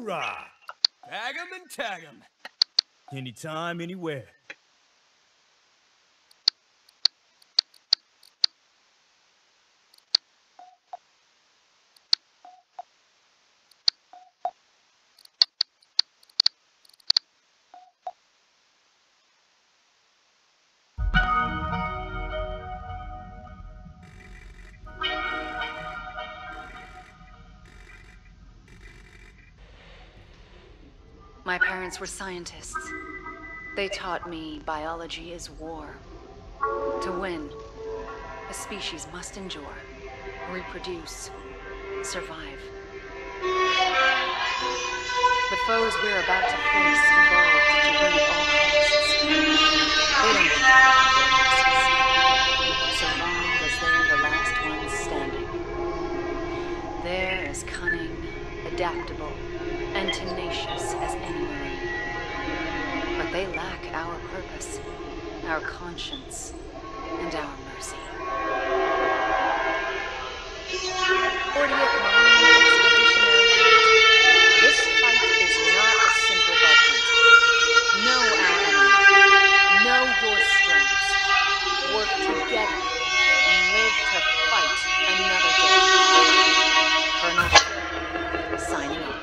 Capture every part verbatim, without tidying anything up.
Hoorah! Tag 'em and tag 'em. Anytime, anywhere. My parents were scientists. They taught me biology is war. To win, a species must endure, reproduce, survive. The foes we're about to face evolved to win at all costs. They don't care about their losses, so long as they're the last ones standing. They're as cunning, adaptable, and tenacious as any Marine. But they lack our purpose, our conscience, and our mercy. fortieth Marine Expeditionary Unit. This fight is not a simple bug hunt. Know our enemy. Know your strengths. Work together and live to fight another day. Colonel, signing off.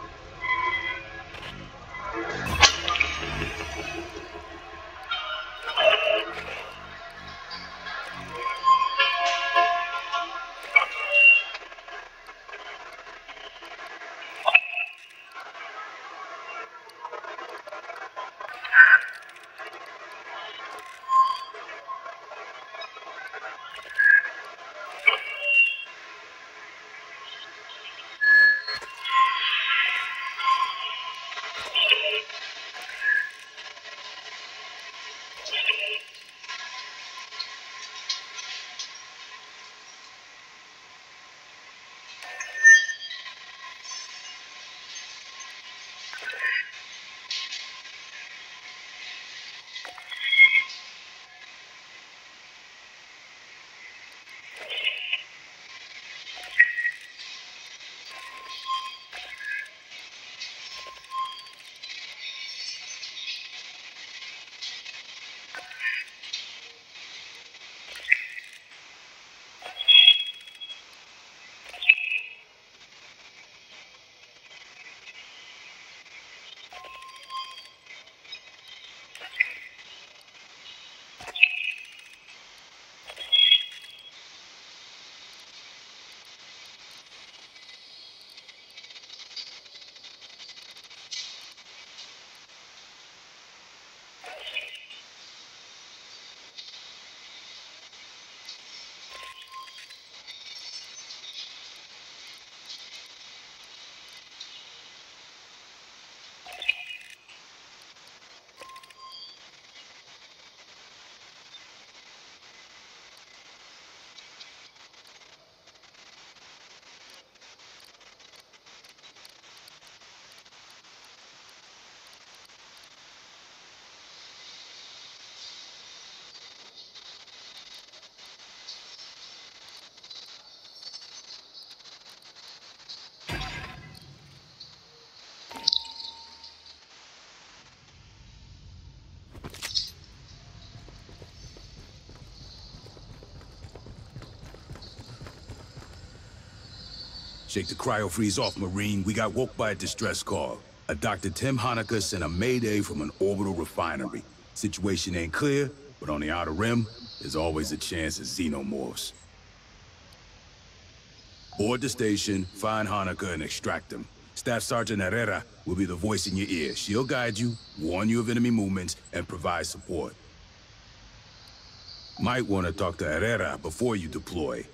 Shake the cryo-freeze off, Marine. We got woke by a distress call. A Doctor Tim Hanukkah sent a mayday from an orbital refinery. Situation ain't clear, but on the outer rim, there's always a chance of xenomorphs. Board the station, find Hanukkah, and extract him. Staff Sergeant Herrera will be the voice in your ear. She'll guide you, warn you of enemy movements, and provide support. Might want to talk to Herrera before you deploy.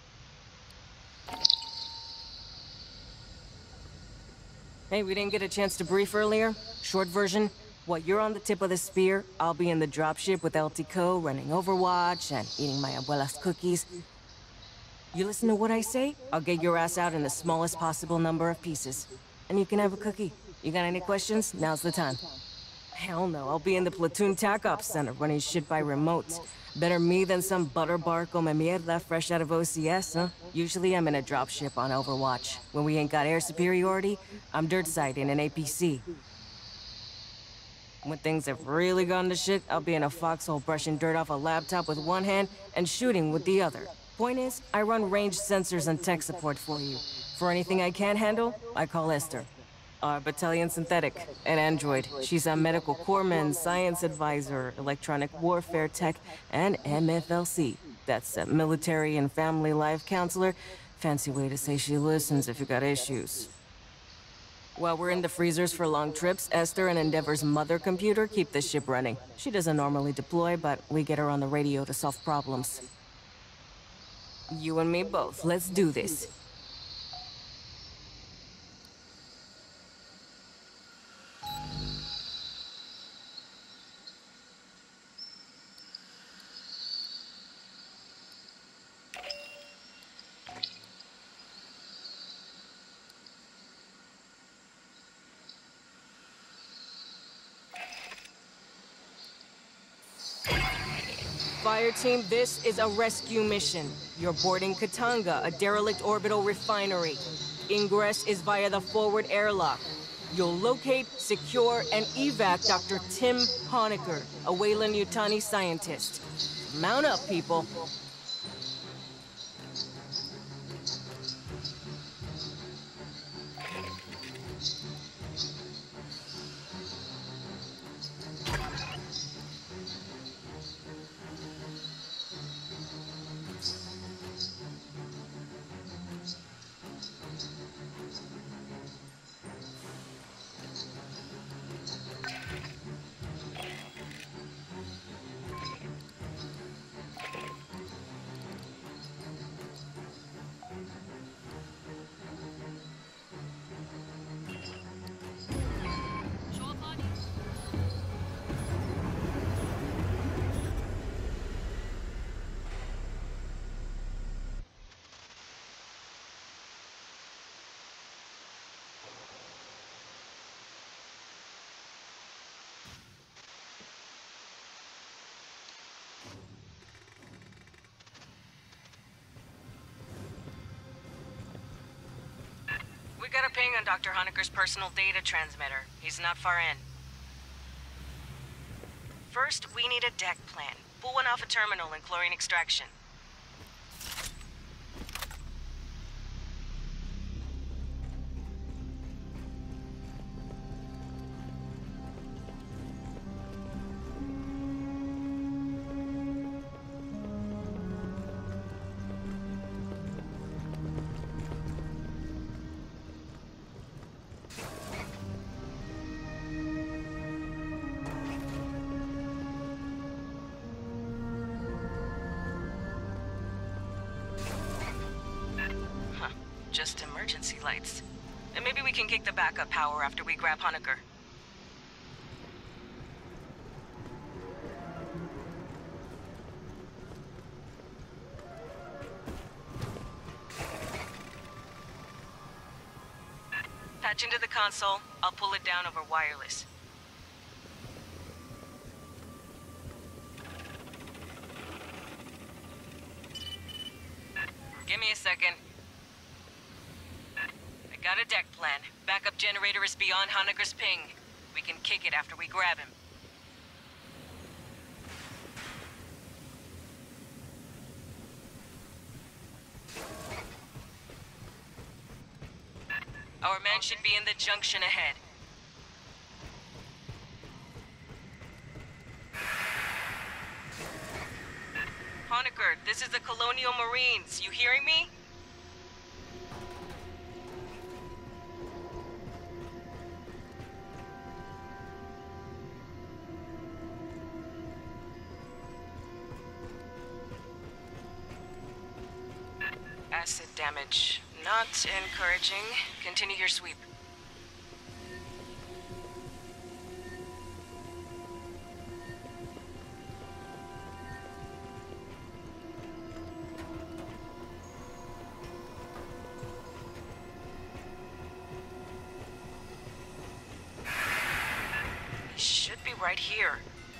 Hey, we didn't get a chance to brief earlier. Short version, what you're on the tip of the spear, I'll be in the dropship with L T C O, running Overwatch and eating my abuela's cookies. You listen to what I say, I'll get your ass out in the smallest possible number of pieces. And you can have a cookie. You got any questions? Now's the time. Hell no, I'll be in the platoon tac-op center running shit by remote. Better me than some butterbark o me mierda fresh out of O C S, huh? Usually I'm in a dropship on Overwatch. When we ain't got air superiority, I'm dirt side in an A P C. When things have really gone to shit, I'll be in a foxhole brushing dirt off a laptop with one hand and shooting with the other. Point is, I run ranged sensors and tech support for you. For anything I can't handle, I call Esther. Our battalion synthetic, an android. She's a medical corpsman, science advisor, electronic warfare tech, and M F L C. That's a military and family life counselor. Fancy way to say she listens if you got issues. While we're in the freezers for long trips, Esther and Endeavor's mother computer keep the ship running. She doesn't normally deploy, but we get her on the radio to solve problems. You and me both. Let's do this. Fireteam, this is a rescue mission. You're boarding Katanga, a derelict orbital refinery. Ingress is via the forward airlock. You'll locate, secure, and evac Doctor Tim Honecker, a Weyland-Yutani scientist. Mount up, people. We got a ping on Doctor Honecker's personal data transmitter. He's not far in. First, we need a deck plan. Pull one off a terminal and chlorine extraction. Just emergency lights. And maybe we can kick the backup power after we grab Honecker. Patch into the console. I'll pull it down over wireless. Give me a second. Got a deck plan. Backup generator is beyond Honecker's ping. We can kick it after we grab him. Our man should be in the junction ahead. Honecker, this is the Colonial Marines. You hearing me? Acid damage. Not encouraging. Continue your sweep. He should be right here.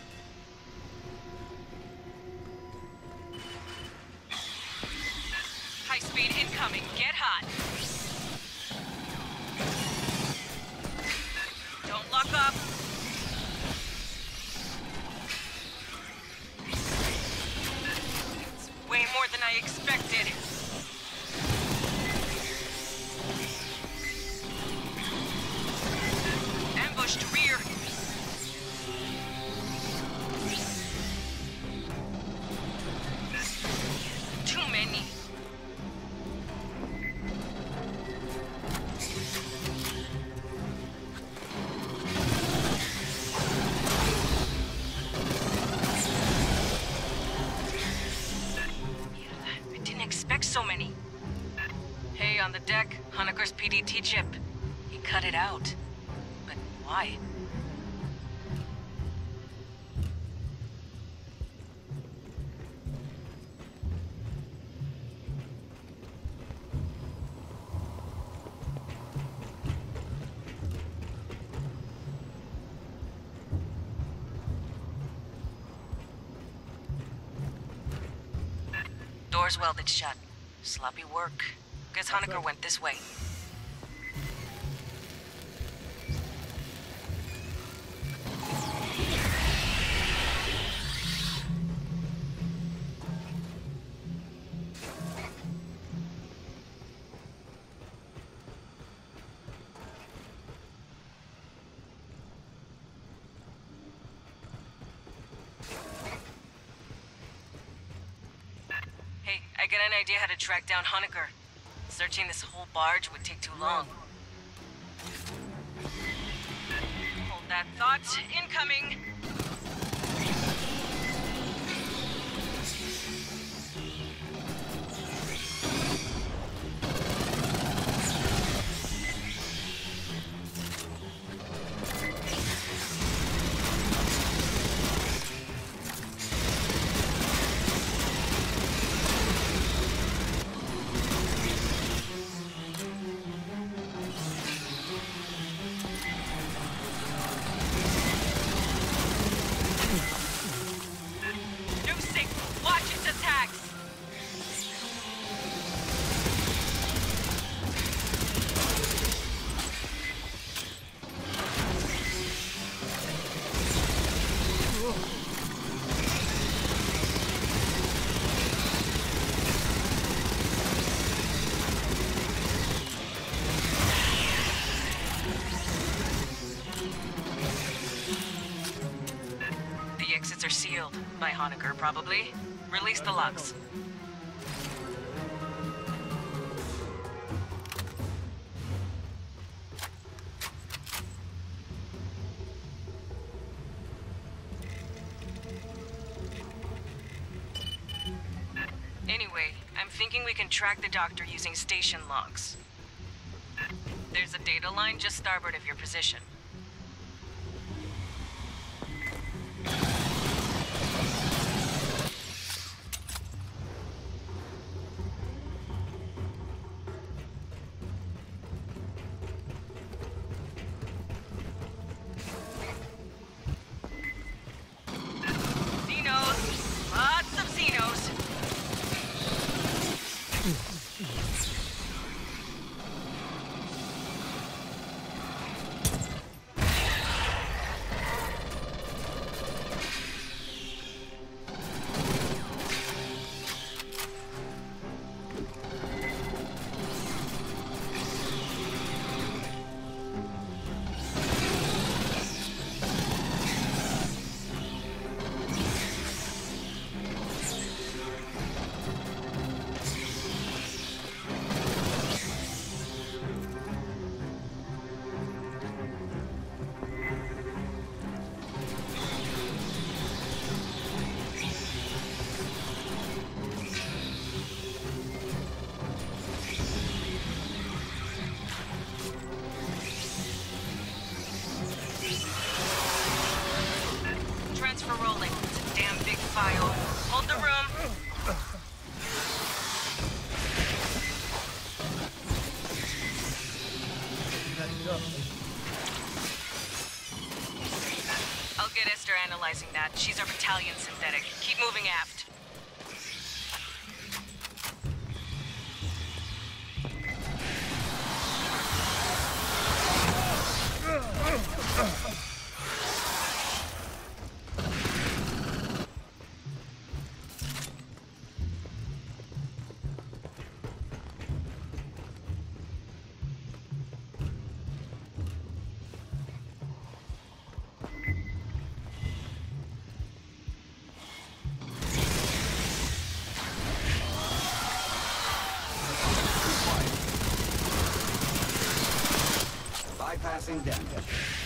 High speed incoming. Get hot. Don't lock up. It's way more than I expected. Ambushed rear. Too many. I didn't expect so many. Hey, on the deck, Honeker's P D T chip. He cut it out. But why? Doors welded shut. Sloppy work. Guess Honecker went this way. Hey, I got an idea how to track down Honecker. Searching this whole barge would take too long. Hold that thought. Incoming! Are sealed by Honecker, probably. Release the locks. Anyway, I'm thinking we can track the doctor using station logs. There's a data line just starboard of your position. Transfer rolling. It's a damn big file. Hold the room. I'll get it. Italian synthetic. Keep moving aft. Bypassing damage.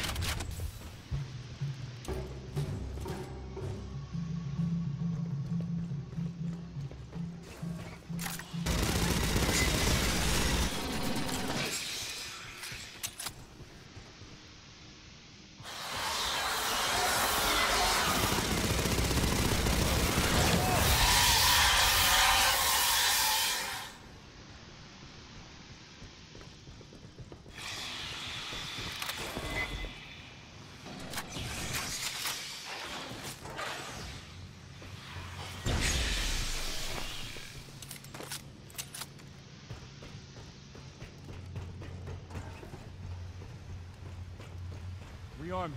Rearm.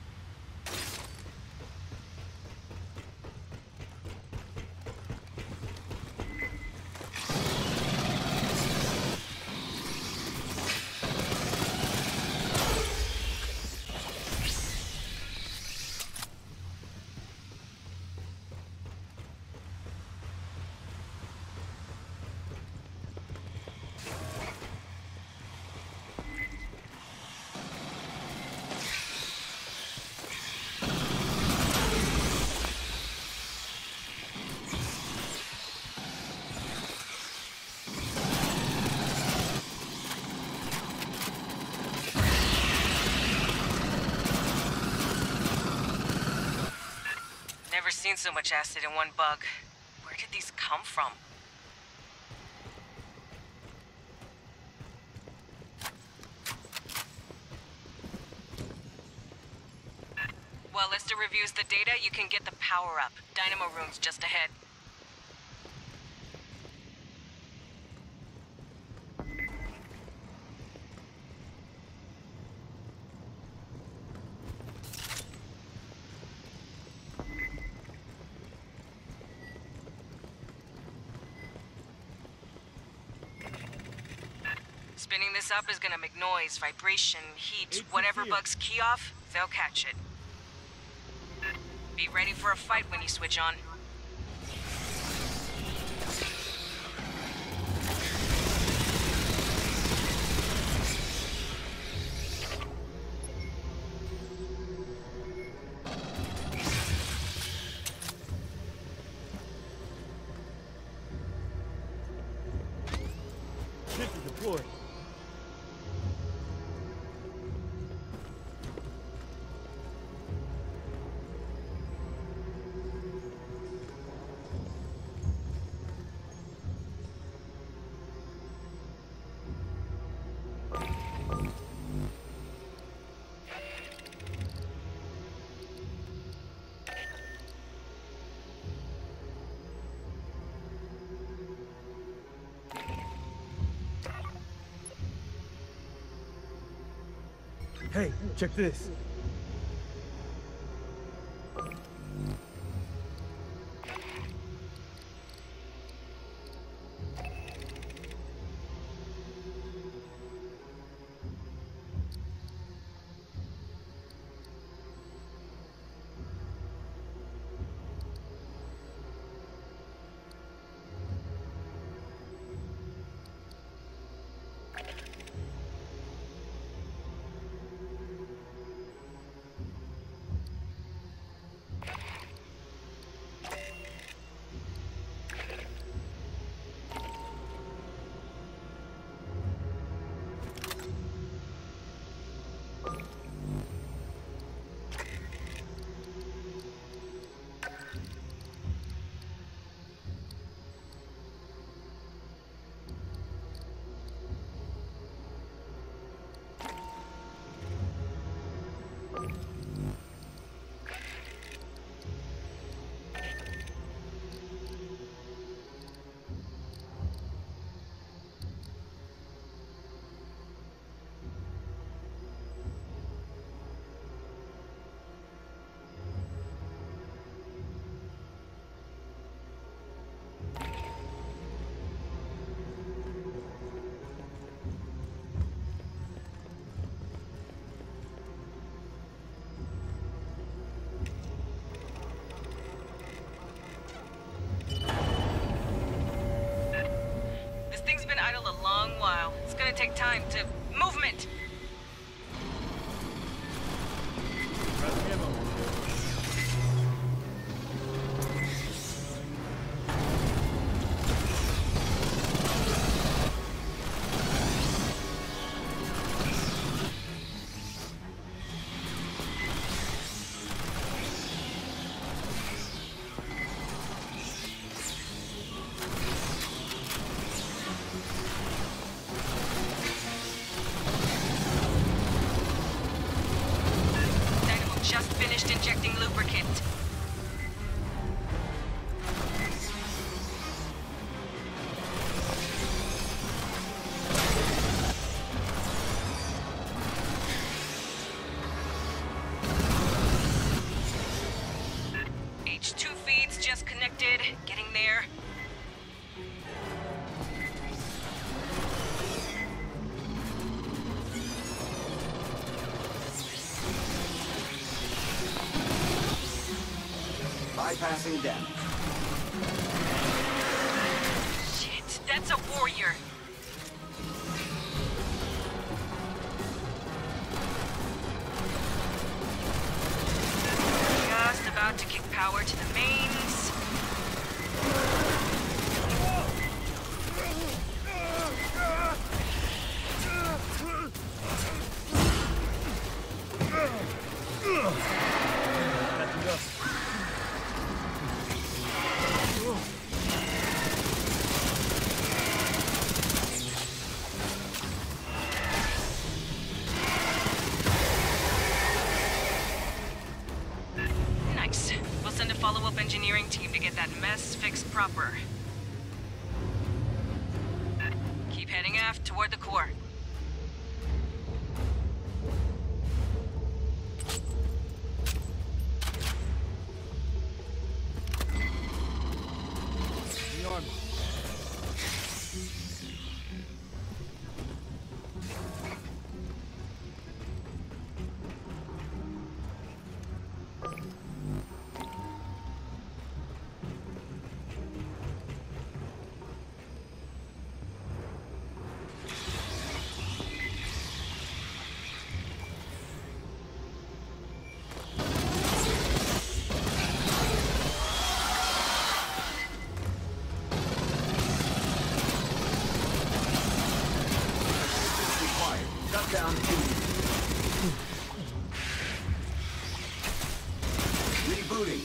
Never seen so much acid in one bug. Where did these come from? While Lister reviews the data, you can get the power-up. Dynamo room's just ahead. Spinning this up is gonna make noise, vibration, heat, whatever bugs key off, they'll catch it. Be ready for a fight when you switch on. Sentry deployed. Hey, check this. idle a long while. It's gonna take time to... movement! Just finished injecting lubricant. H two feeds just connected. Getting there. Bypassing them. Shit, that's a warrior. Just about to kick power to the mains. Nice. We'll send a follow-up engineering team to get that mess fixed proper. Keep heading aft toward the core. Down two. Rebooting.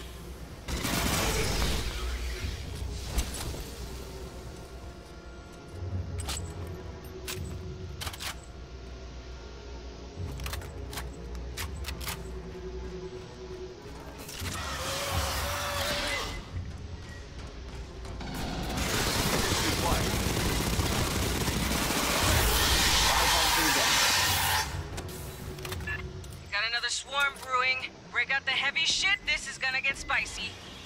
Swarm brewing. Break out the heavy shit, this is gonna get spicy.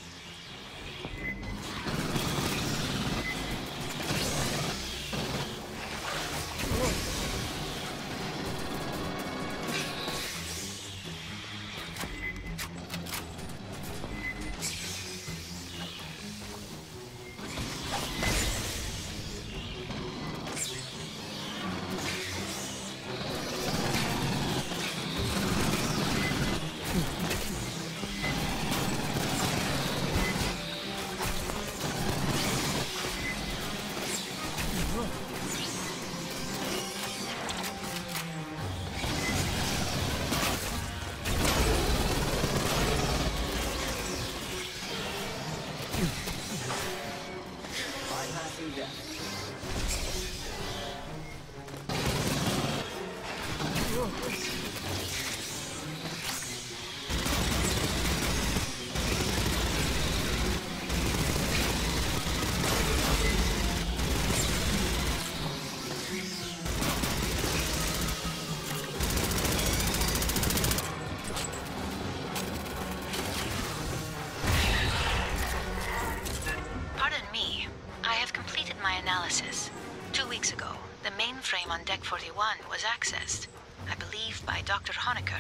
Analysis. Two weeks ago, the mainframe on Deck forty-one was accessed, I believe by Doctor Honecker.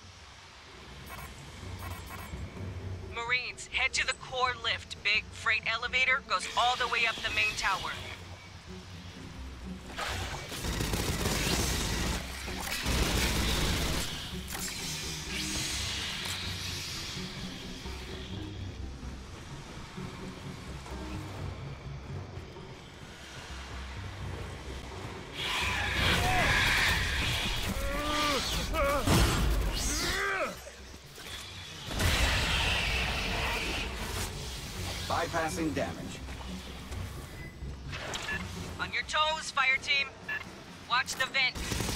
Marines, head to the core lift. Big freight elevator goes all the way up the main tower. Bypassing damage. On your toes, fire team. Watch the vent.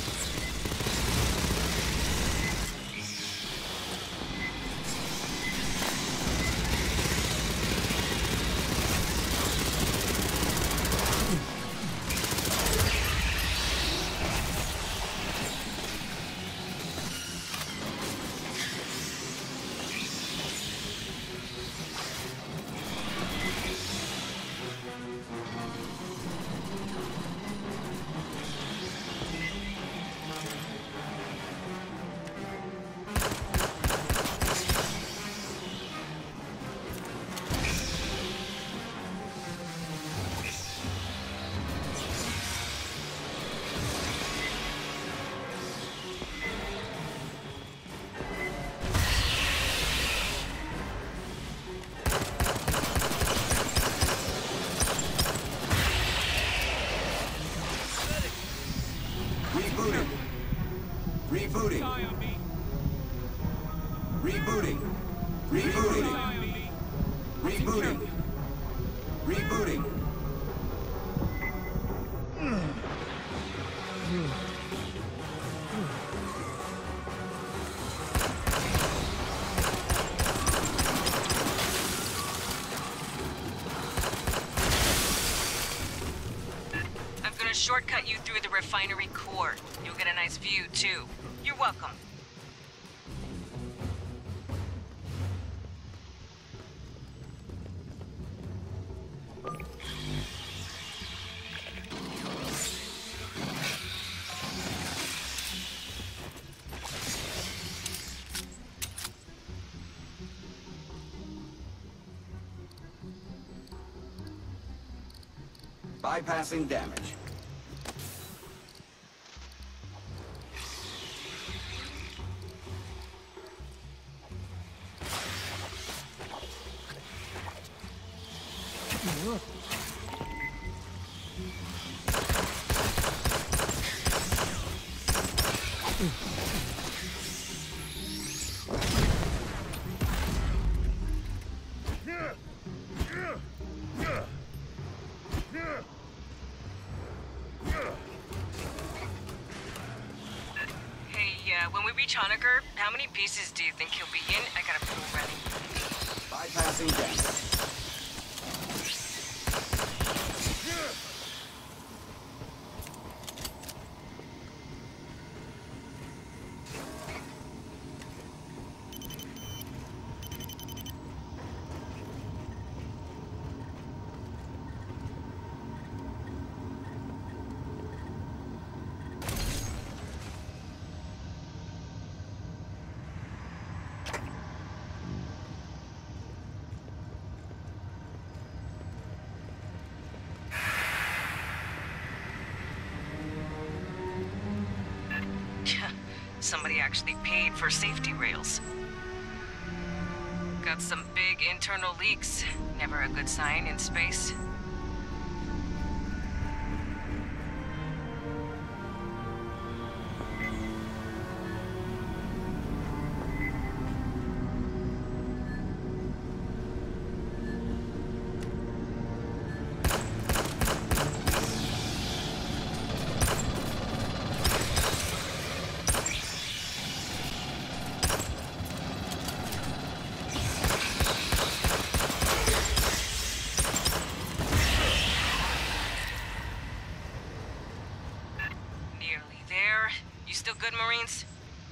Rebooting. Rebooting. Rebooting. Rebooting. Rebooting. Rebooting. I'm gonna shortcut you through the refinery core. You'll get a nice view, too. You're welcome. Bypassing damage. Hey, uh, when we reach Honecker, how many pieces do you think he'll be in? I got a pool ready. Bypassing damage. Somebody actually paid for safety rails. Got some big internal leaks. Never a good sign in space. You still good, Marines?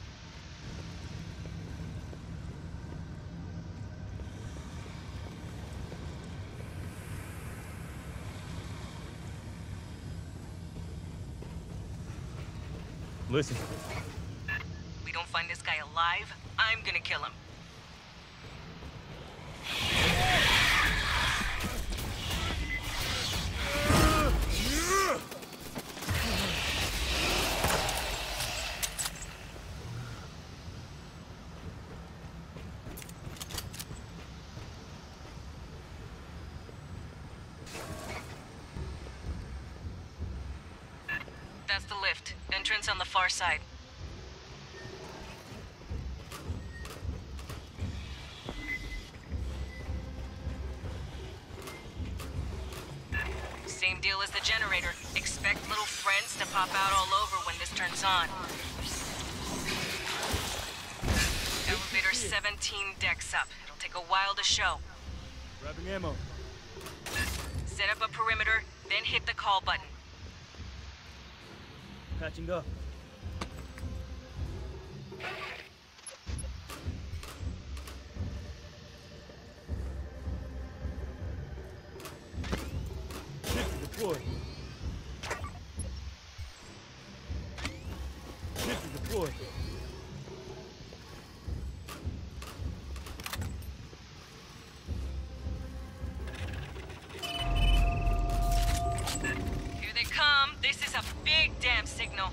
Listen. We don't find this guy alive, I'm gonna kill him. left. Entrance on the far side. Same deal as the generator. Expect little friends to pop out all over when this turns on. Elevator seventeen decks up. It'll take a while to show. Grabbing ammo. Set up a perimeter, then hit the call button. Patching up. Shift deployed. Shift deployed. Here they come. This is a big damn signal.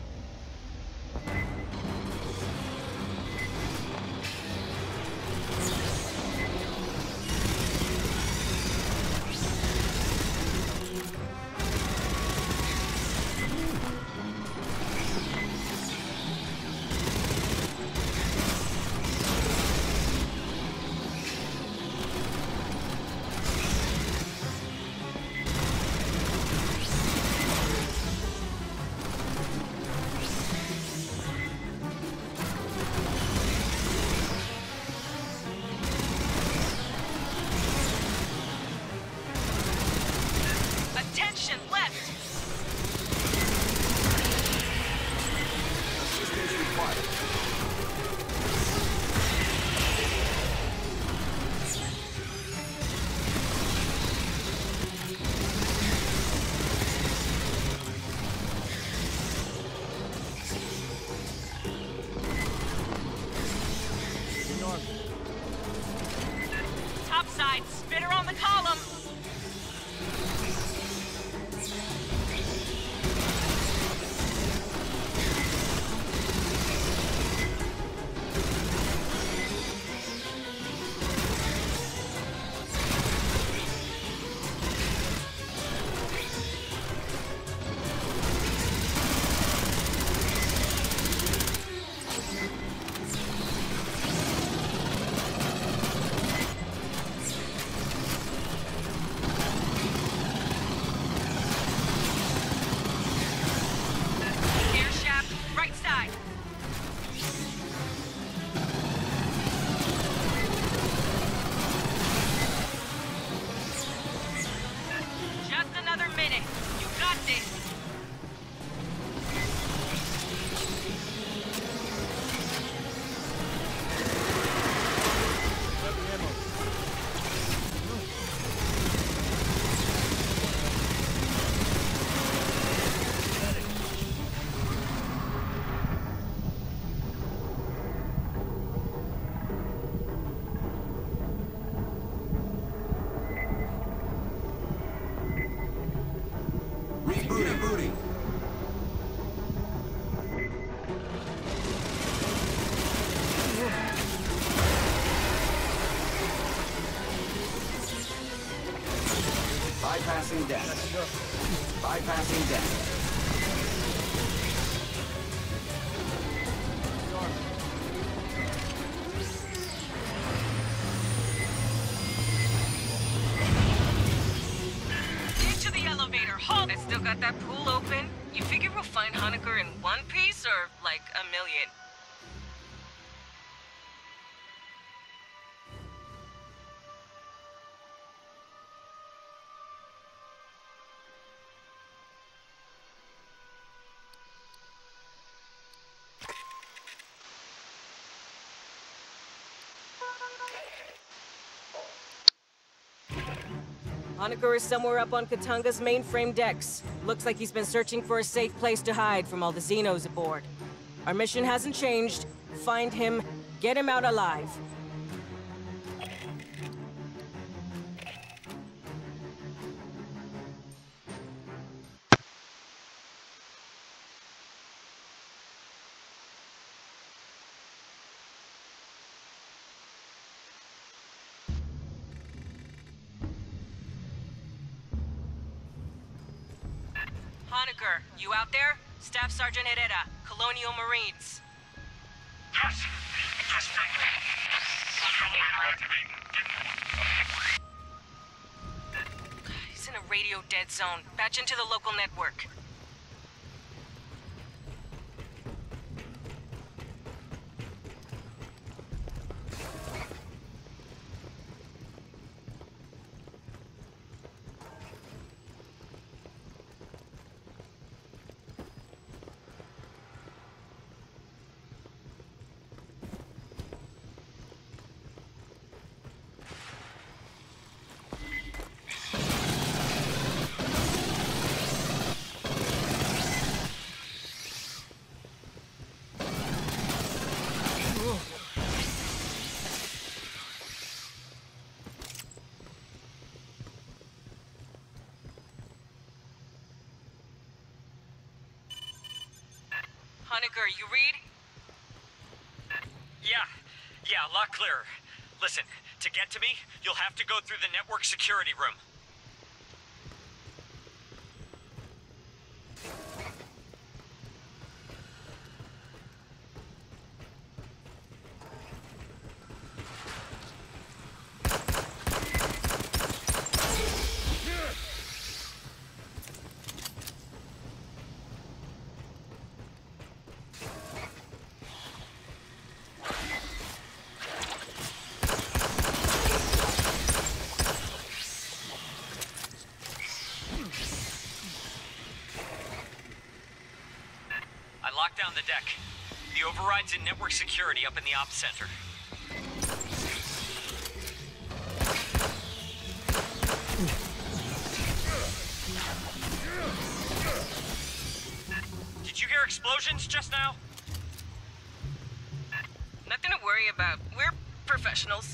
Attention, left! Assistance required. Top side, spitter on the column! Air shaft, right side. Just another minute. You got this. Grabbing ammo. Rebooting. Rebooting. Bypassing damage. Bypassing damage. Into the elevator. Halt! I still got that pool open. You figure we'll find Honecker in one piece or like a million? Honecker is somewhere up on Katanga's mainframe decks. Looks like he's been searching for a safe place to hide from all the Xenos aboard. Our mission hasn't changed. Find him, get him out alive. Honecker, you out there? Staff Sergeant Herrera, Colonial Marines. Yes. Yes, thank you. He's in a radio dead zone. Patch into the local network. Honecker, you read? Yeah, yeah, a lot clearer. Listen, to get to me, you'll have to go through the network security room. Lock down the deck. The override's in network security up in the ops center. Did you hear explosions just now? Nothing to worry about. We're professionals.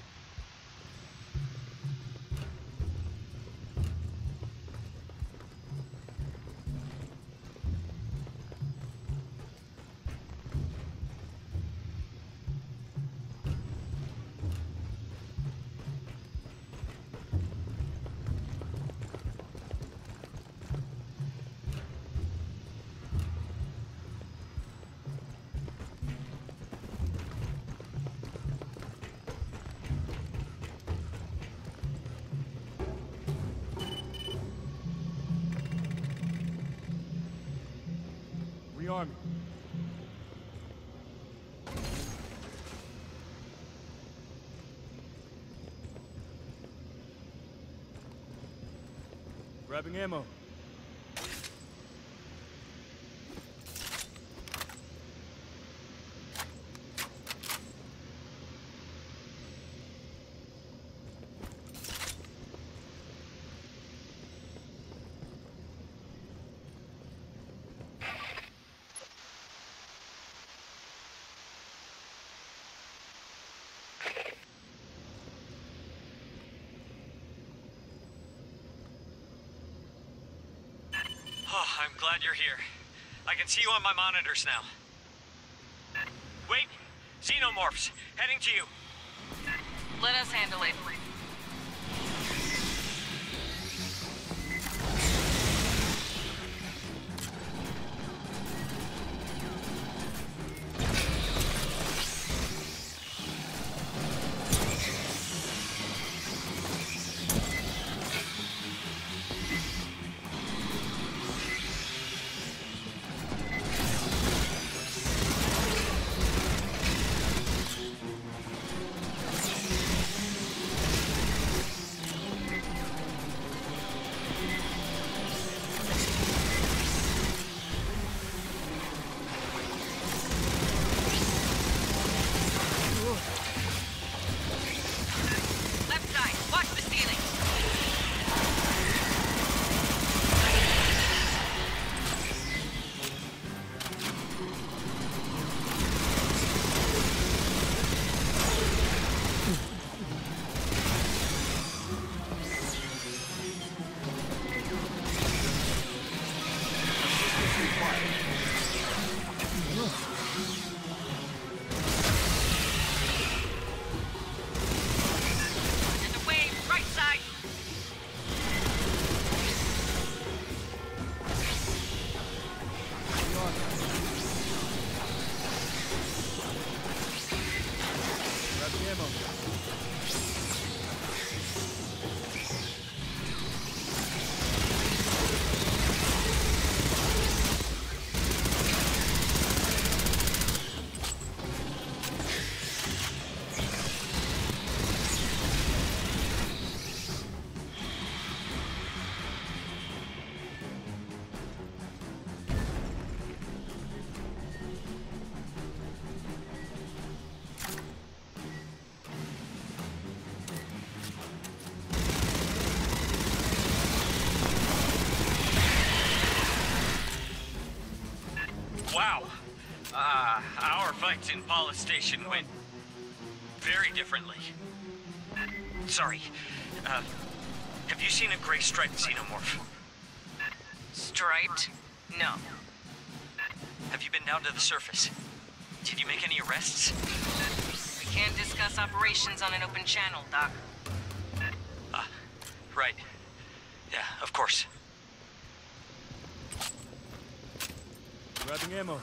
Rearm me. Grabbing ammo. Oh, I'm glad you're here. I can see you on my monitors now. Wait! Xenomorphs! Heading to you! Let us handle it. our fights in Paula Station went very differently. Sorry. Uh, have you seen a gray striped xenomorph? Striped? No. Have you been down to the surface? Did you make any arrests? We can't discuss operations on an open channel, Doc. Ah, right. Yeah, of course. Grabbing ammo.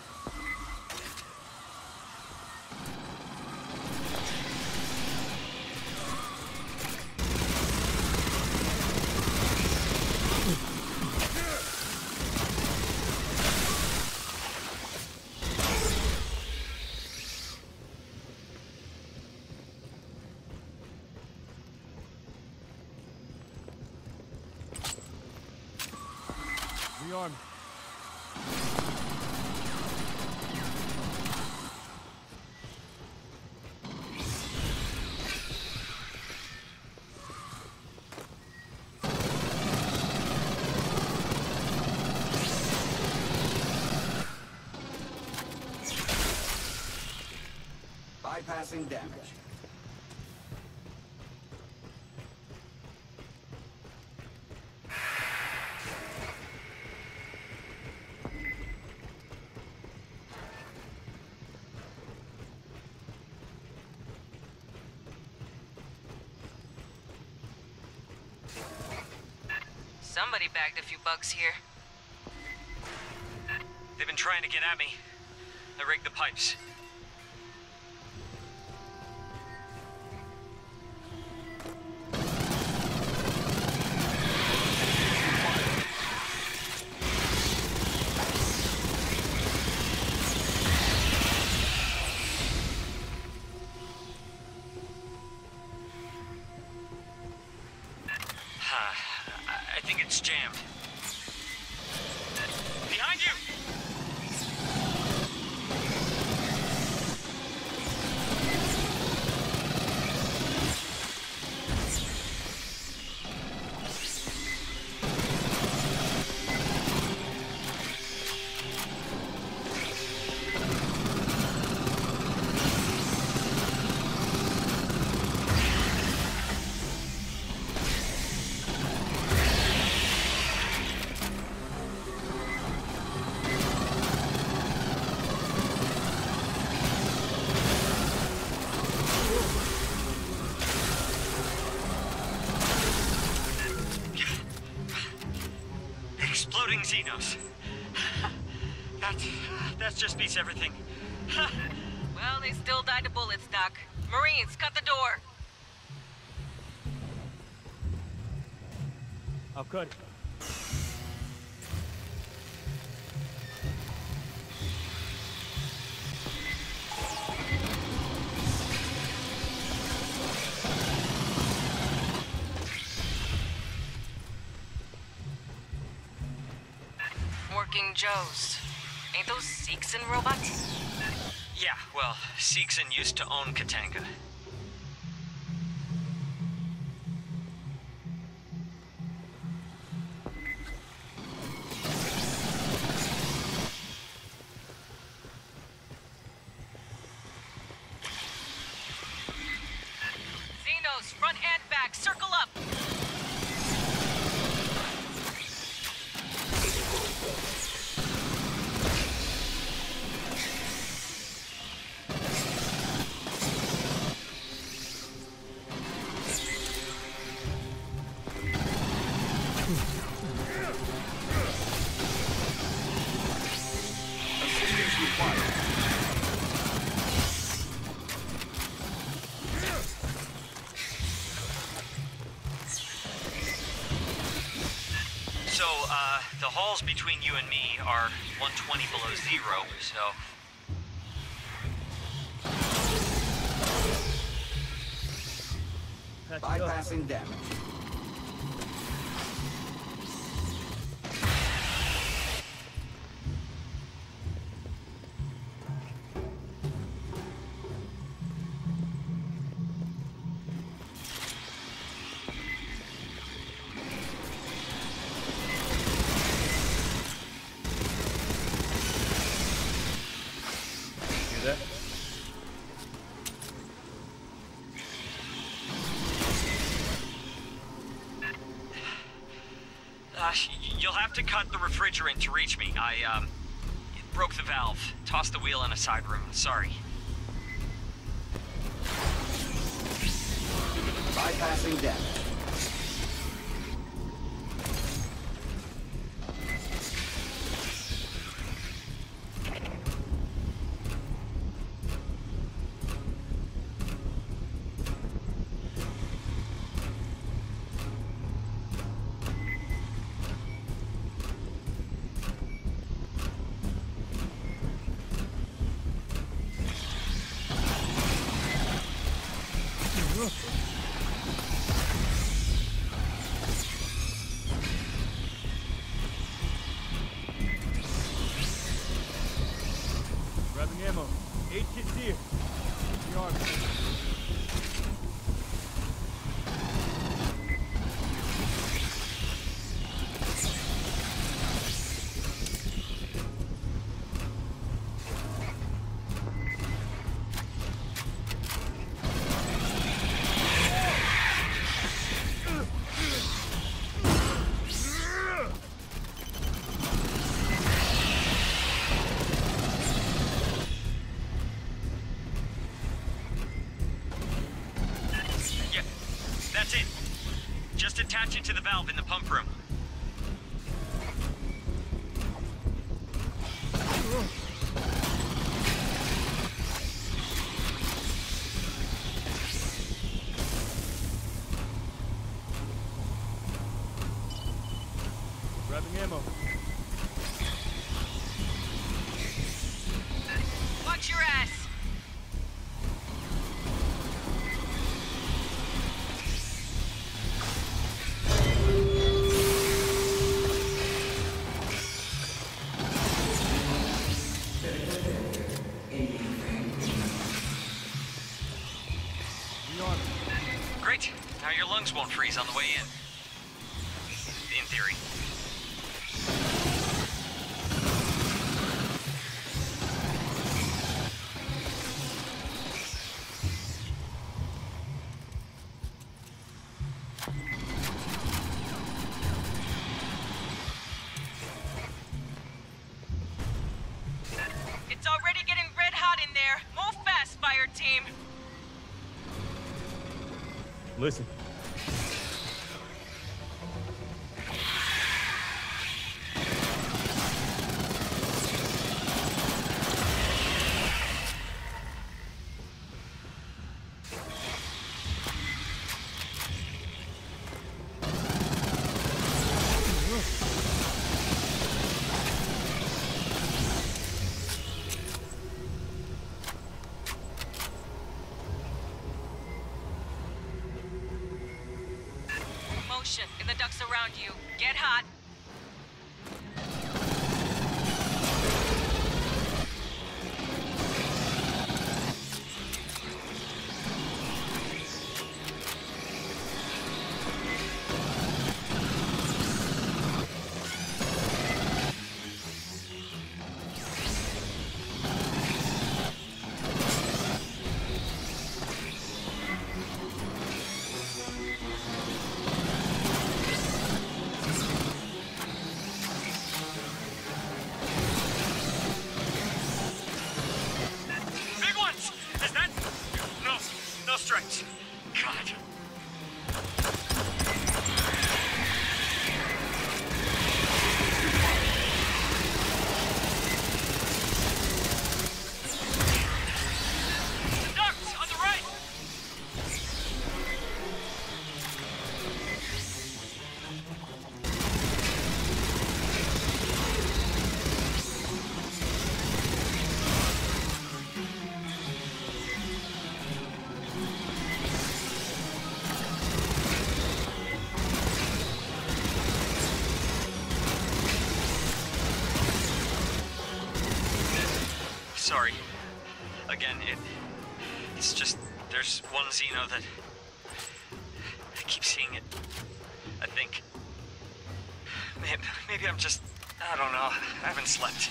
Rearm. Bypassing damage. Somebody bagged a few bugs here. They've been trying to get at me. I rigged the pipes. I think it's jammed. Behind you! Exploding Xenos. That, that just beats everything. Well, they still died to bullets, Doc. Marines, cut the door! I'll cut it. Working Joes. Ain't those Seegson robots? Yeah, well, Seegson used to own Katanga. Xenos, front and back, circle up! So, uh, the halls between you and me are one twenty below zero, so... Patch it up. Bypassing damage. Hear that? Uh, you'll have to cut the refrigerant to reach me. I, um, broke the valve. Tossed the wheel in a side room. Sorry. Bypassing damage. Grabbing ammo. Eight kits here. The army. That's it. Just attach it to the valve in the pump room. Grabbing ammo. Watch your ass! Great. Now your lungs won't freeze on the way in. In theory. It's already getting red hot in there. Move fast, fire team. Listen. Motion in the ducts around you. Get hot. Strikes. God. Ducks on the right. Sorry. Again, it... It's just... There's one Xeno that... I keep seeing it. I think... Maybe, maybe I'm just... I don't know. I haven't slept.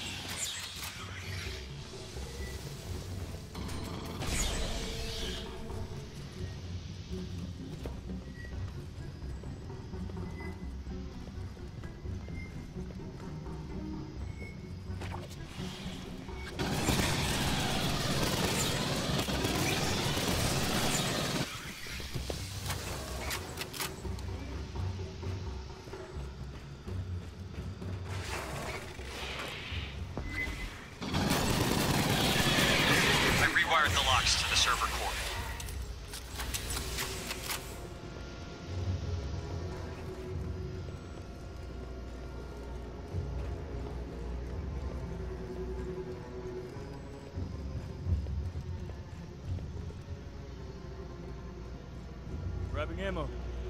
Grabbing ammo.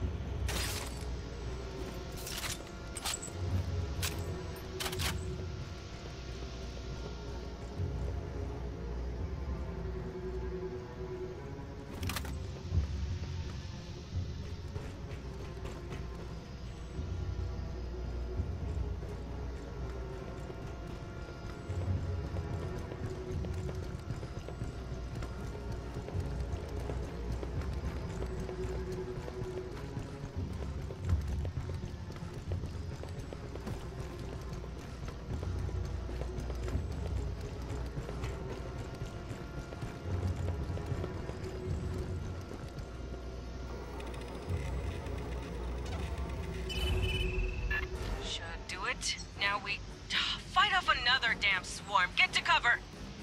Now we fight off another damn swarm. Get to cover!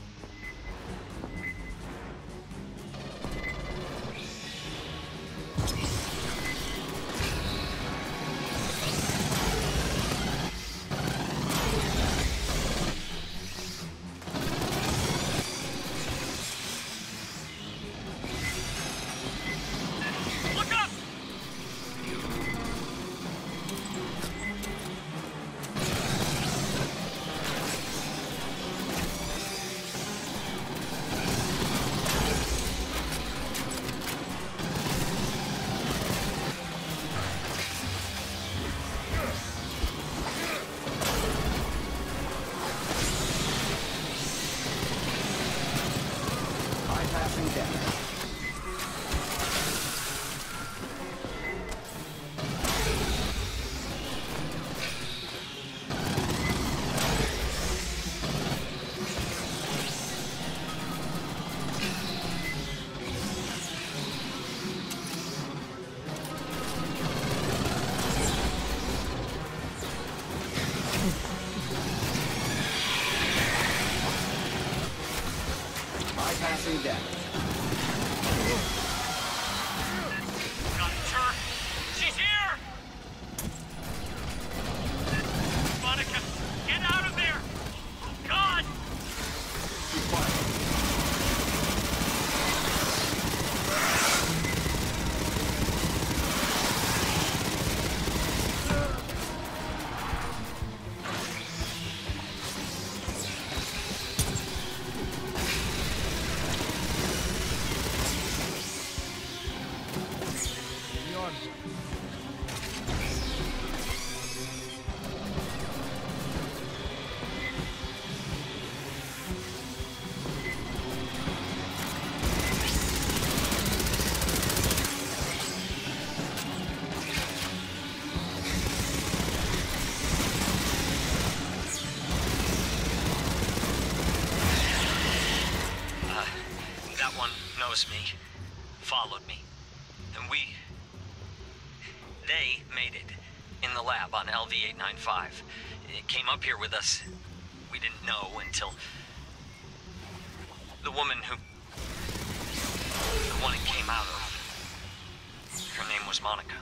Bypassing damage. Got her. She's here! Monica, get out of there! Oh, God! Knows me, followed me, and we, they made it in the lab on L V eight ninety-five. It came up here with us. We didn't know until the woman who, the one it came out of, her name was Monica.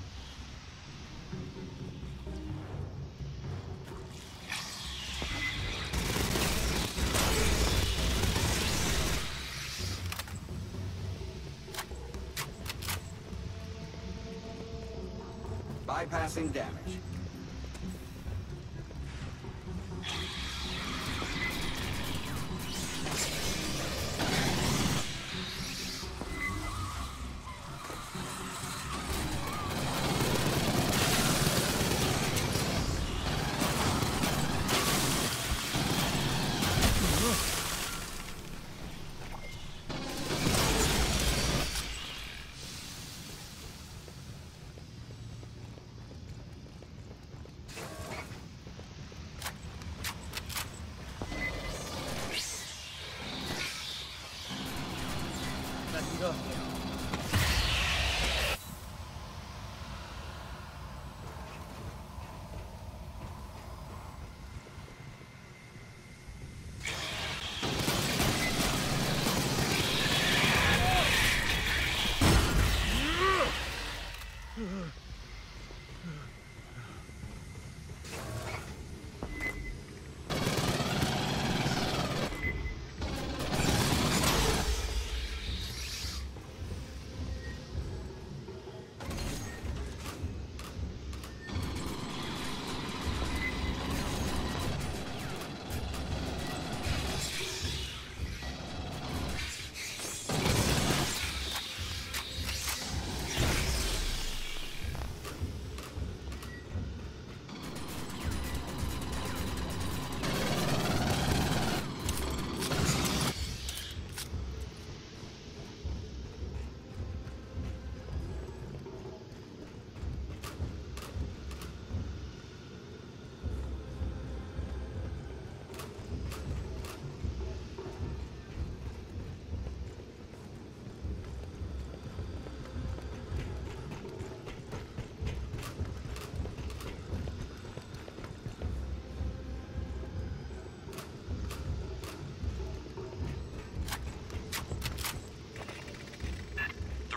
Bypassing damage.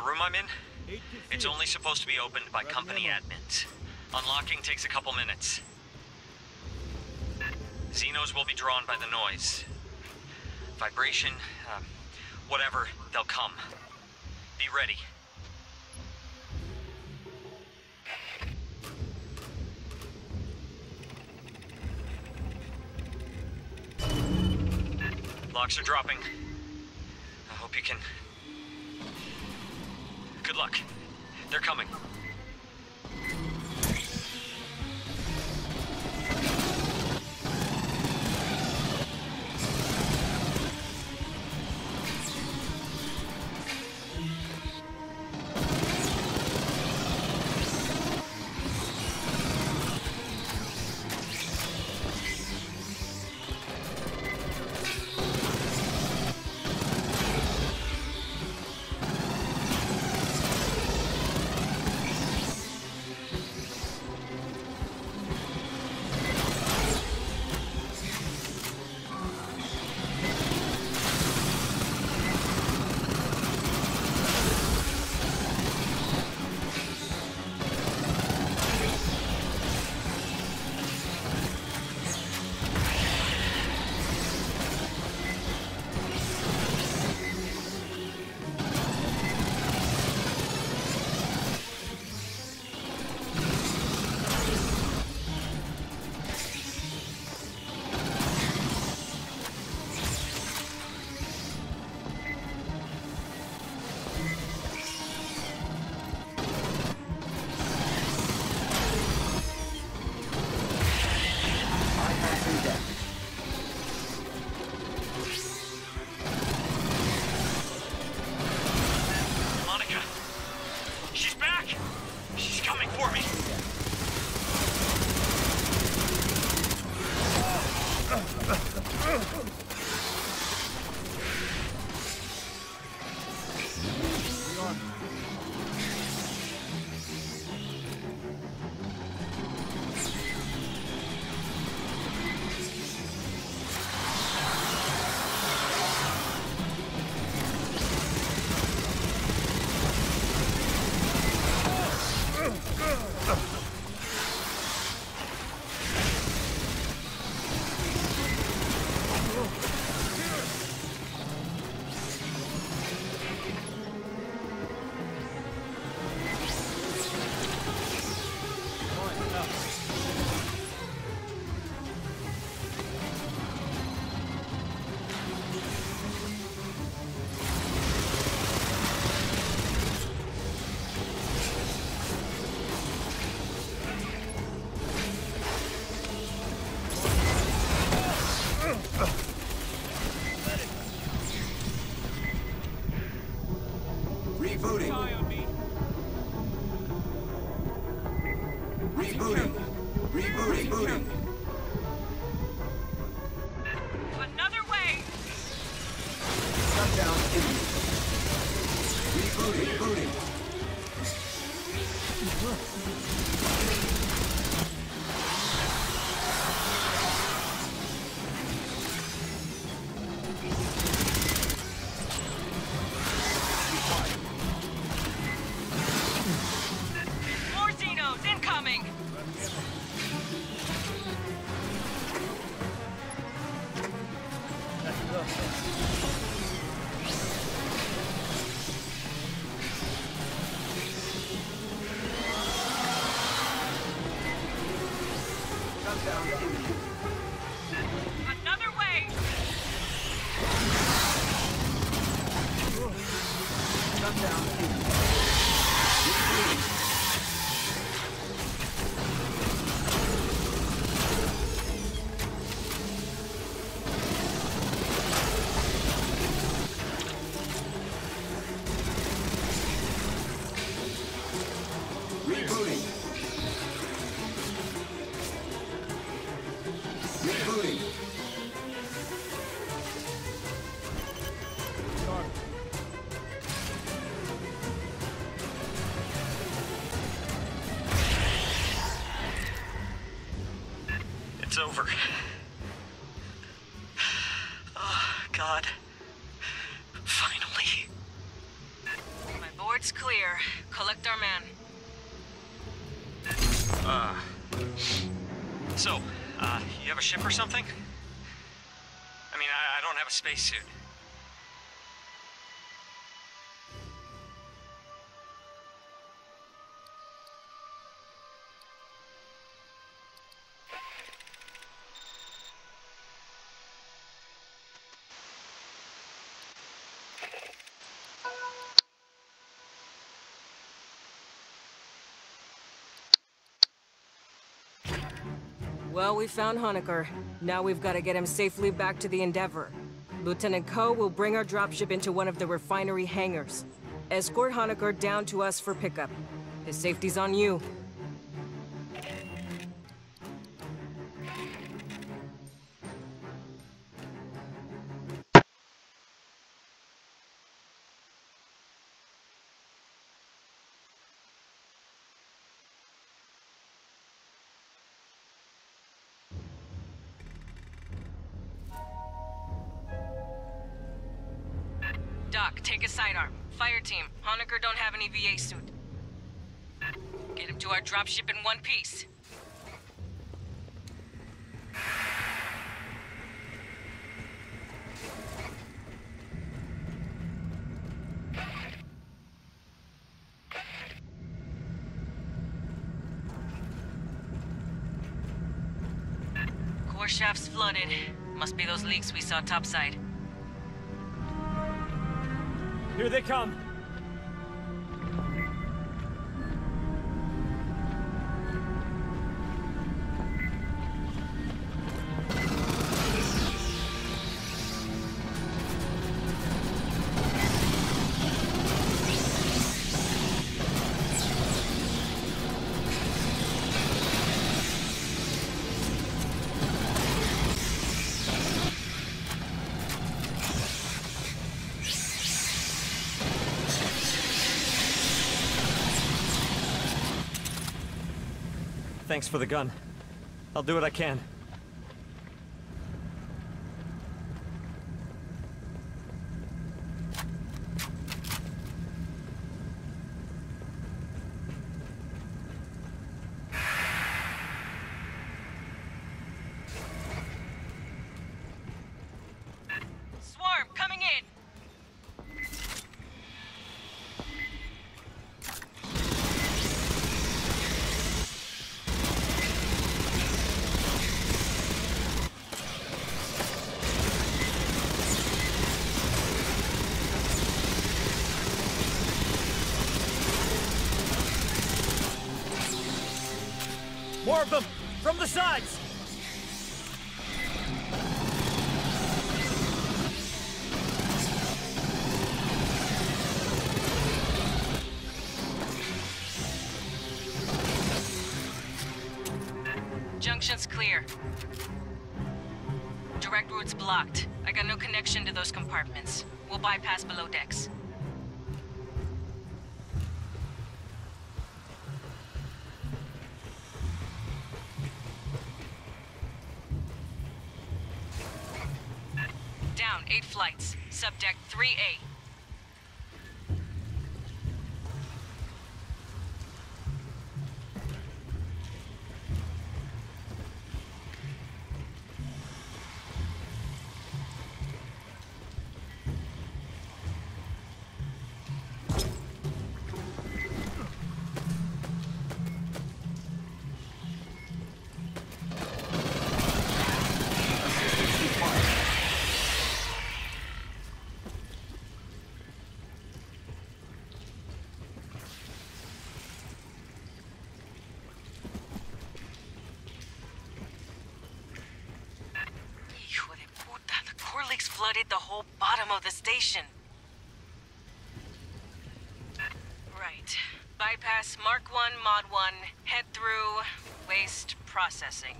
room I'm in? It's only supposed to be opened by company admins. Unlocking takes a couple minutes. Xenos will be drawn by the noise. Vibration, uh, whatever, they'll come. Be ready. Locks are dropping. I hope you can... Good luck. They're coming. Rebooting. Rebooting. Rebooting. Rebooting. Another way! Shutdown imminent. Rebooting. Rebooting. More Xenos incoming! Shutdown imminent. Another way! Shutdown imminent. Rebooting. Rebooting. It's over. Oh, God. Finally. My board's tracked our man. Uh... So, uh, you have a ship or something? I mean, I, I don't have a spacesuit. Well, we found Honecker. Now we've got to get him safely back to the Endeavor. Lieutenant Ko will bring our dropship into one of the refinery hangars. Escort Honecker down to us for pickup. His safety's on you. Doc, take a sidearm. Fireteam, Honecker don't have any V A suit. Get him to our dropship in one piece. Core shaft's flooded. Must be those leaks we saw topside. Here they come. Thanks for the gun. I'll do what I can. Swarm, coming in! More of them! From the sides! Junction's clear. Direct route's blocked. I got no connection to those compartments. We'll bypass below decks. Down, eight flights. Subdeck three A. Flooded the whole bottom of the station. Right. Bypass Mark one, Mod one, head through waste processing.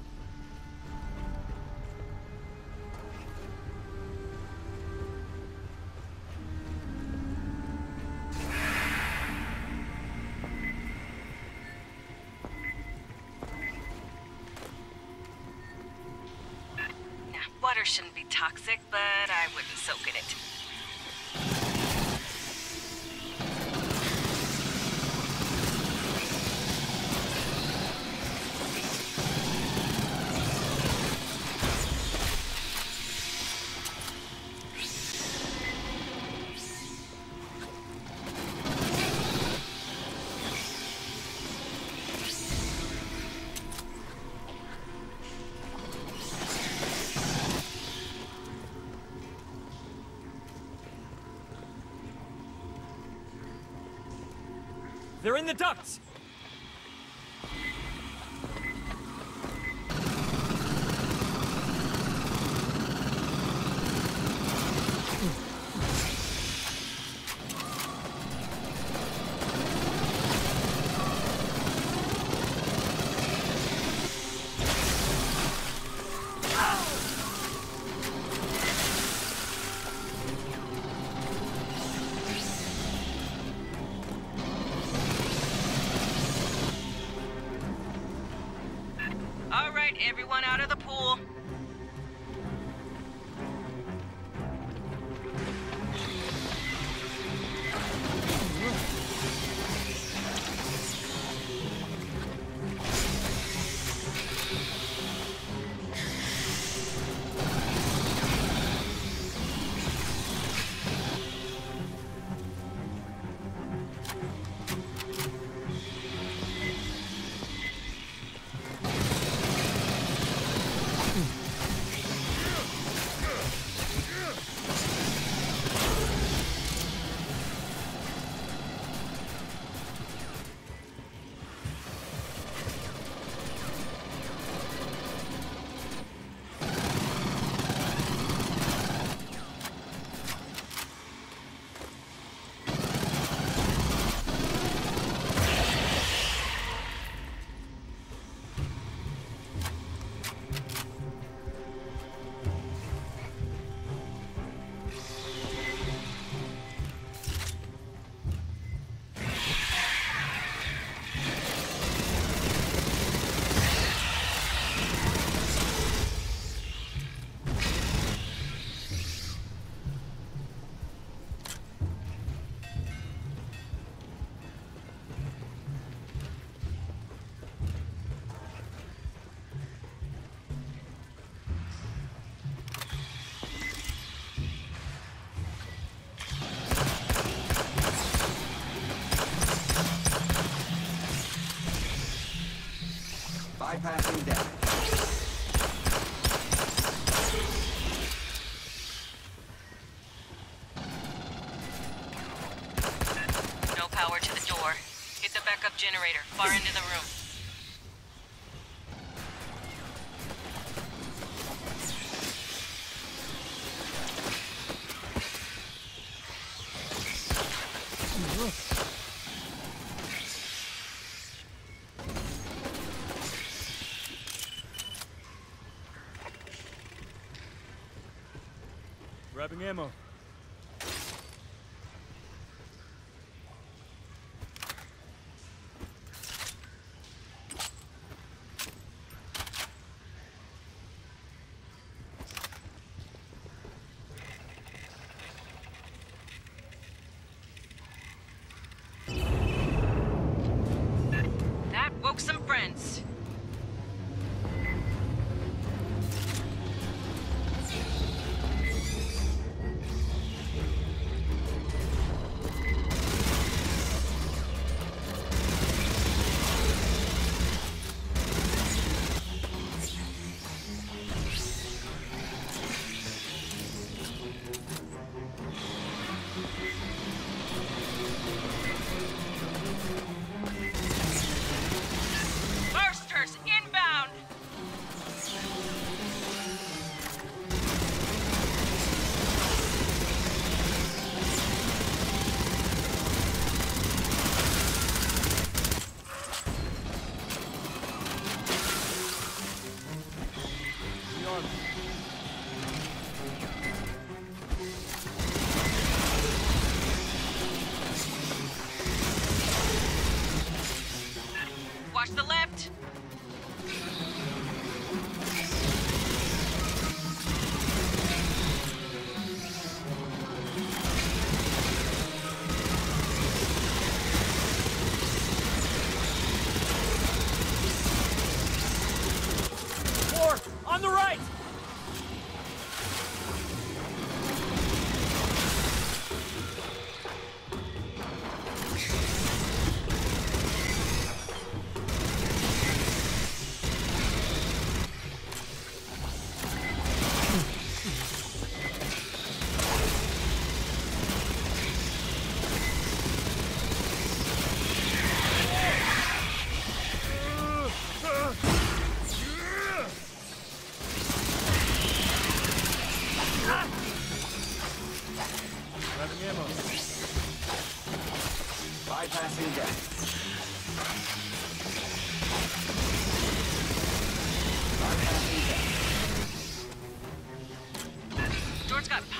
Water shouldn't be toxic, but I wouldn't soak in it. They're in the ducts! All right, everyone out of the pool. Bypassing damage. No power to the door. Hit the backup generator, far into the room. Grabbing ammo. That woke some friends. Bursters inbound! Watch the left! More! On the right!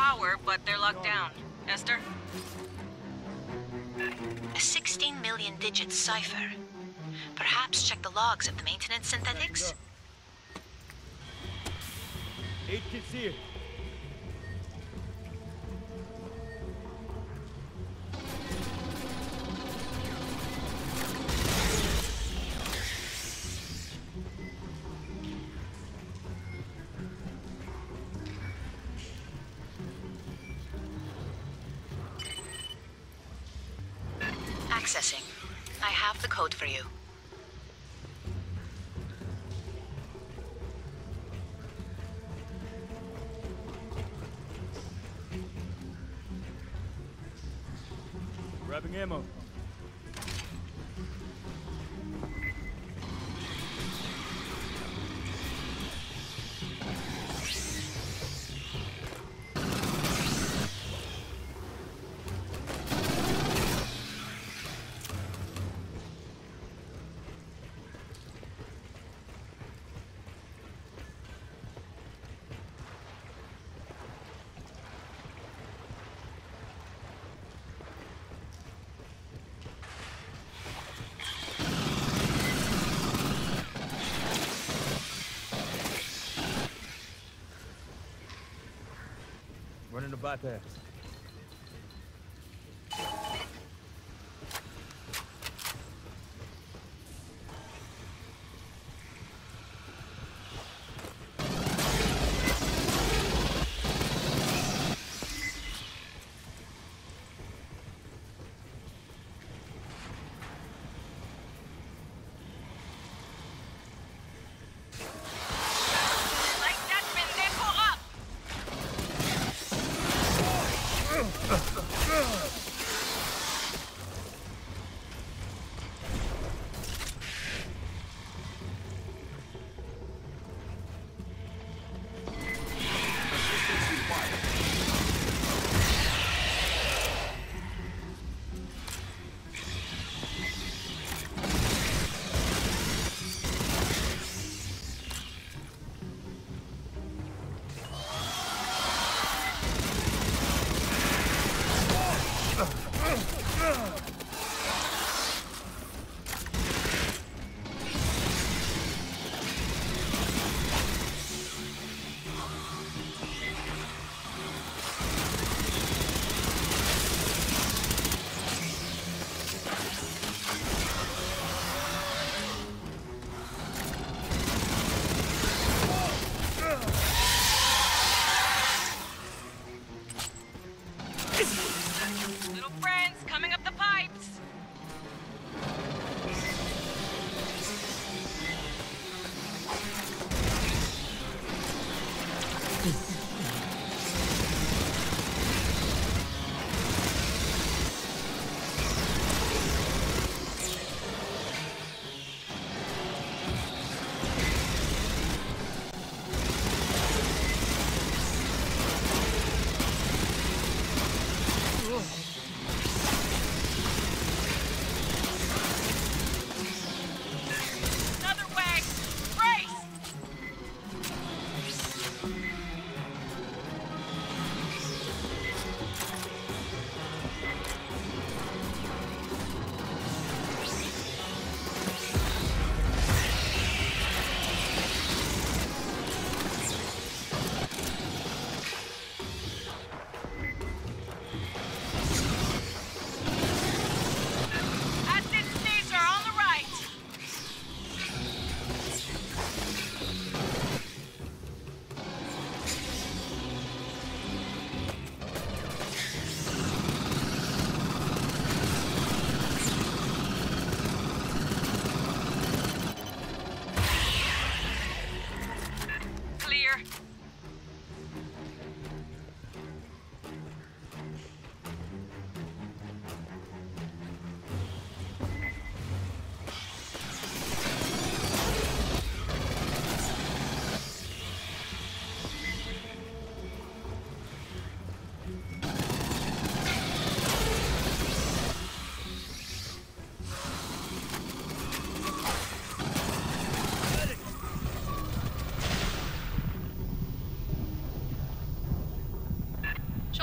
power, but they're locked down. Esther? A sixteen million digit cipher. Perhaps check the logs of the maintenance synthetics? Eight kids here. Accessing. I have the code for you. Grabbing ammo. Running a bypass. Light that pendejo up! Little friends coming up the pipes! Another wag! Brace!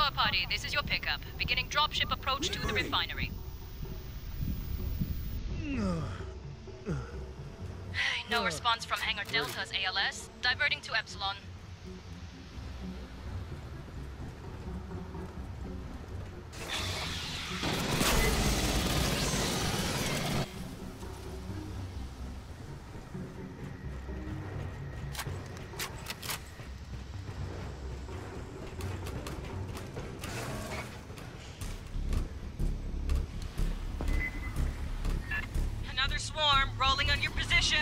Shore party, this is your pickup. Beginning dropship approach to the refinery. No response from Hangar Delta's A L S. Diverting to Epsilon. Another swarm rolling on your position.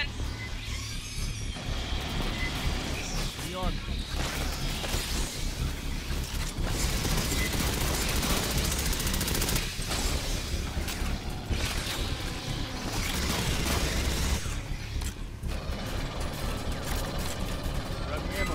Beyond. Grab ammo.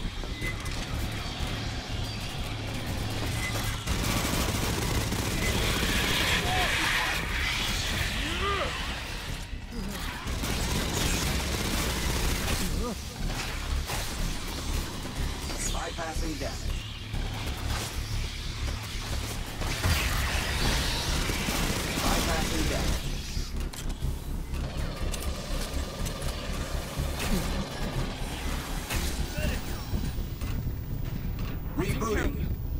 Bypassing damage. Bypassing damage. Rebooting.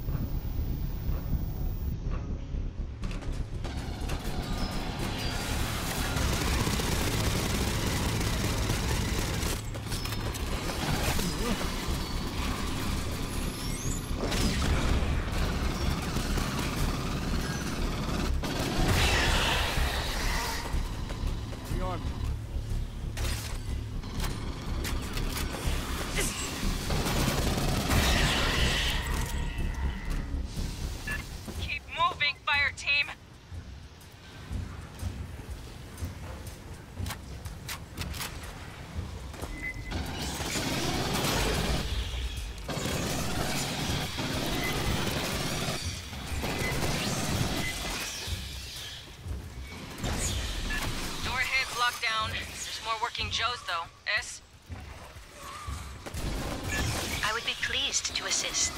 Beyond. Keep moving, fire team. Door head's locked down. There's more working Joes, though. S? I would be pleased to assist.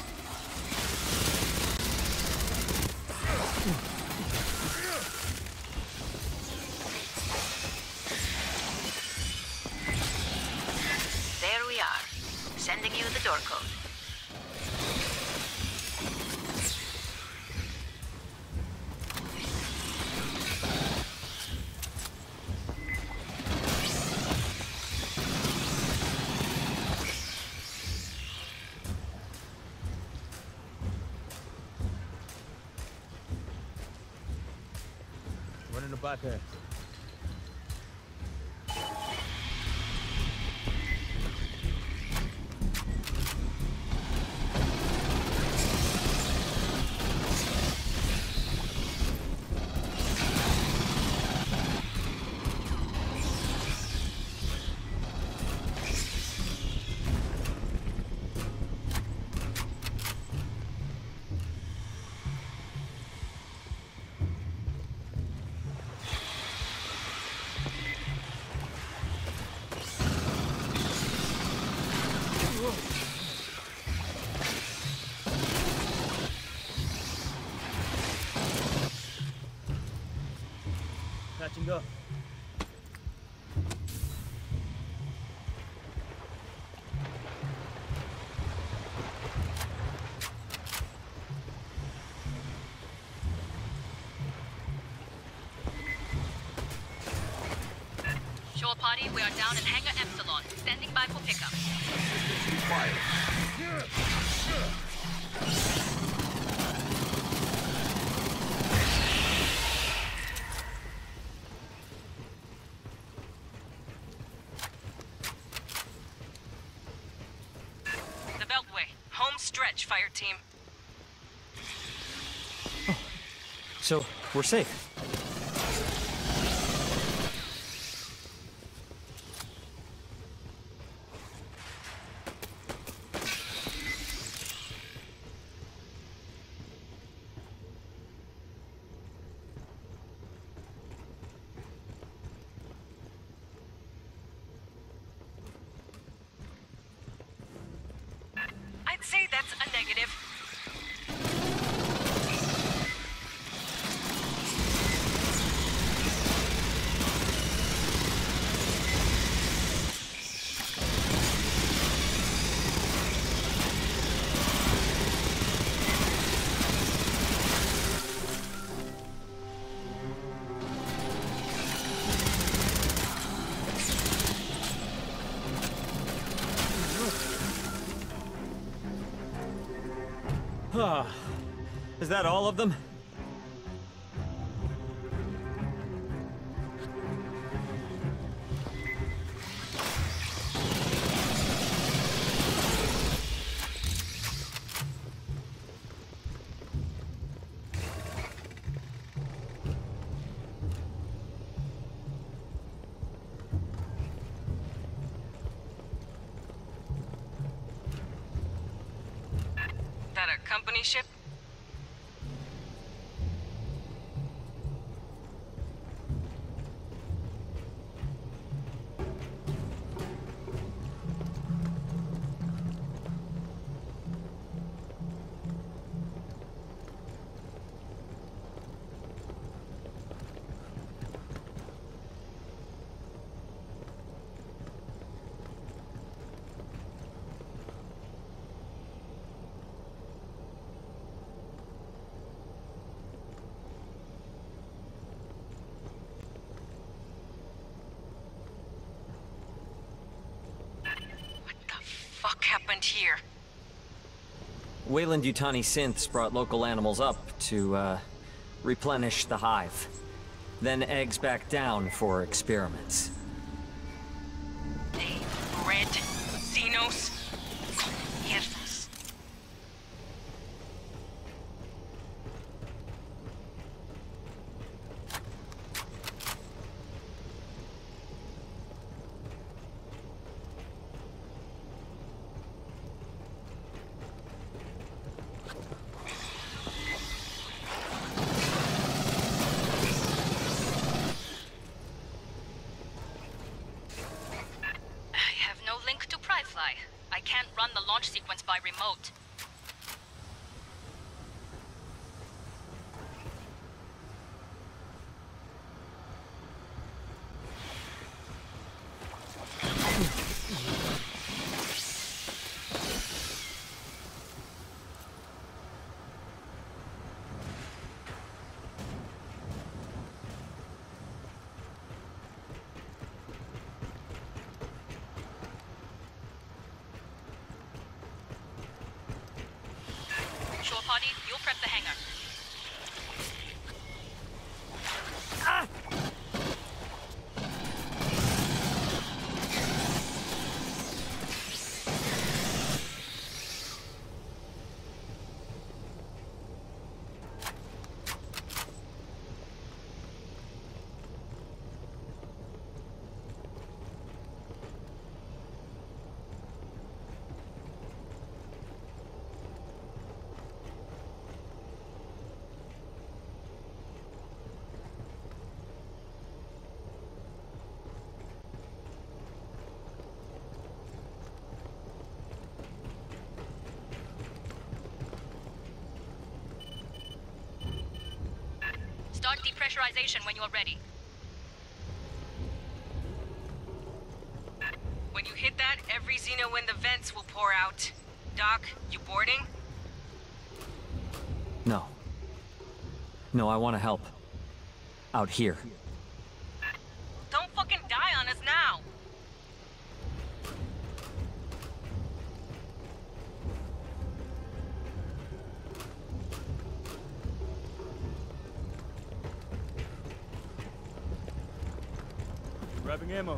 There we are. Sending you the door code. Running a bypass. Patching up. Shore party, we are down in Hangar Epsilon. Standing by for pickup. The Beltway. Home stretch, fire team. So, we're safe. I'd say that's a negative. Is that all of them? That a company ship? Fuck happened here? Wayland Yutani synths brought local animals up to, uh, replenish the hive. Then eggs back down for experiments. They bred Xenos? Mierdas. I can't run the launch sequence by remote. Shore party, you'll prep the hangar. Ah! Start depressurization when you are ready. When you hit that, every Xeno in the vents will pour out. Doc, you boarding? No. No, I want to help. Out here. Don't fucking die on us now! Grabbing ammo.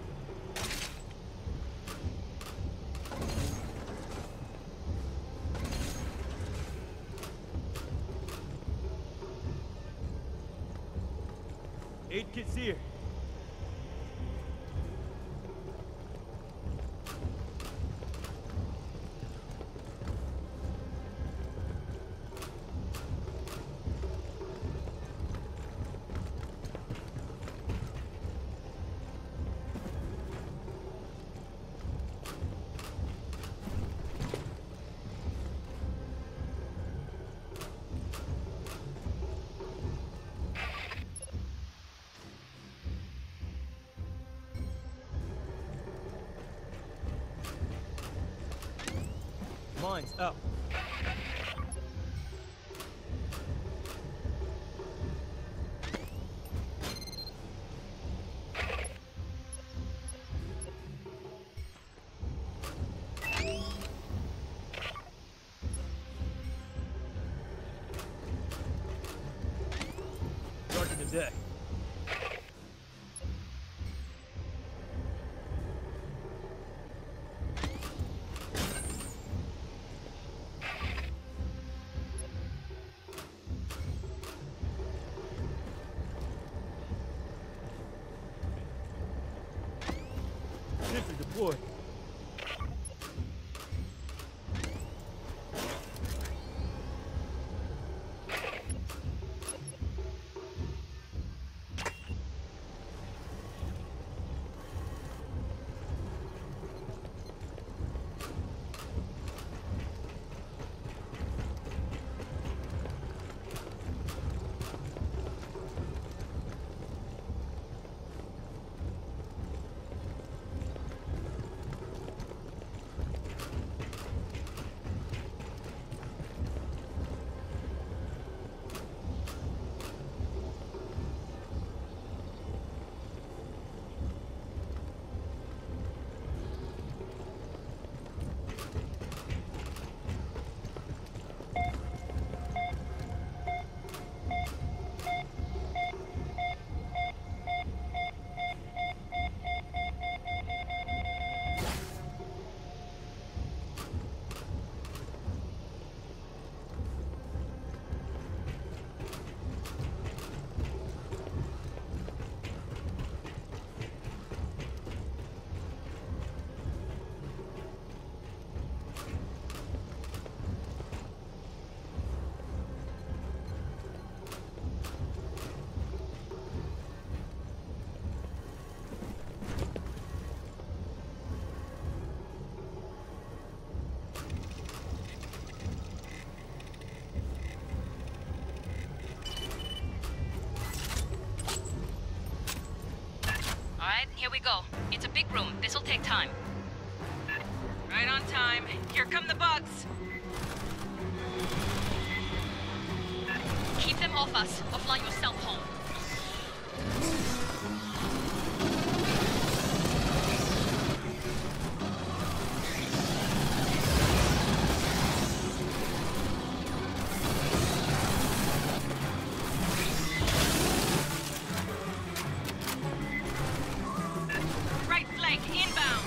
Aid kit's here. Mine's up. deck. Sentry deployed. Here we go. It's a big room. This'll take time. Right on time. Here come the bugs. Keep them off us, or fly yourself home. Right flank inbound.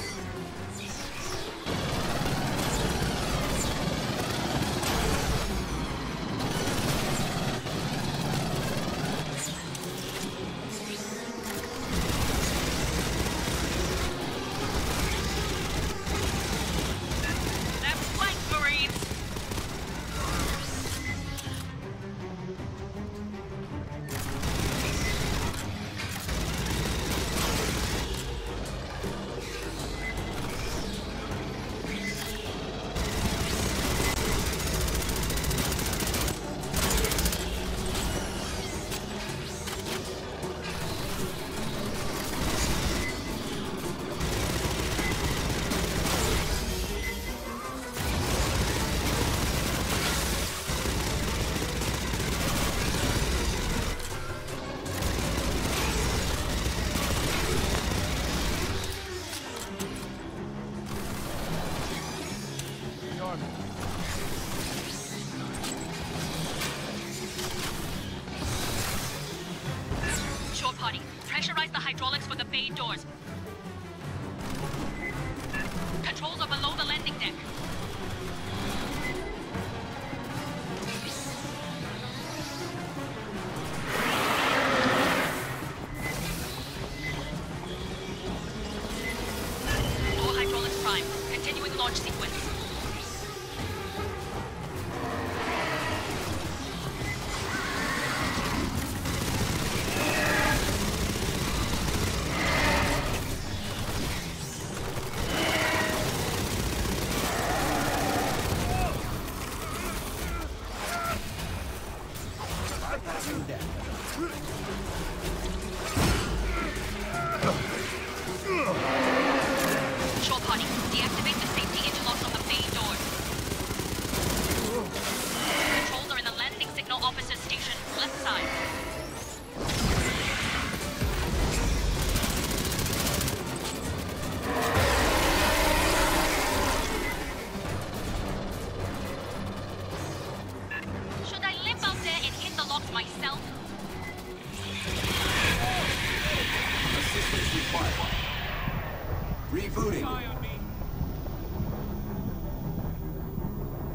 Left flank, Marines. Short party, pressurize the hydraulics for the bay doors. Controls are below the landing deck. All hydraulics prime. Continuing launch sequence.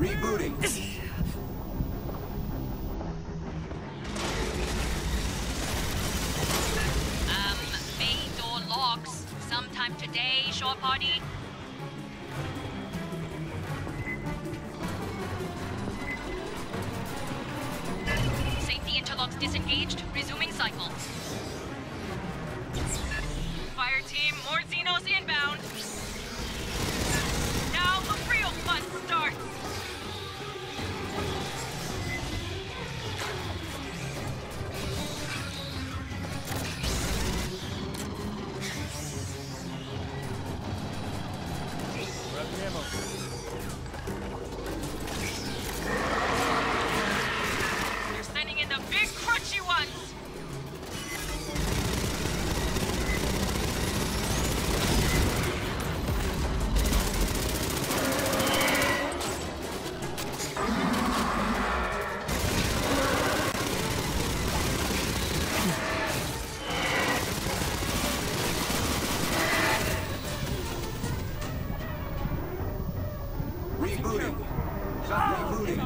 Rebooting. Um, bay door locks. Sometime today, shore party. Safety interlocks disengaged. Resuming cycle. Fire team, more Xenos inbound. Now the real fun starts. They're sending in the big crunchy ones. Rebooting. Rebooting.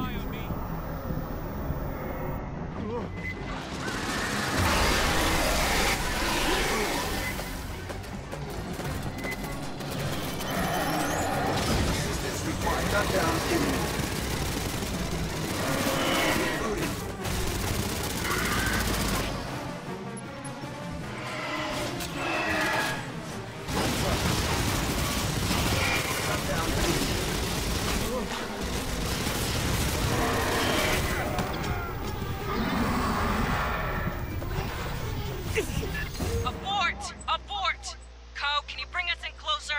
Assistance required. Shutdown imminent. Rebooting. Shutdown imminent. Abort! Abort! Co, can you bring us in closer?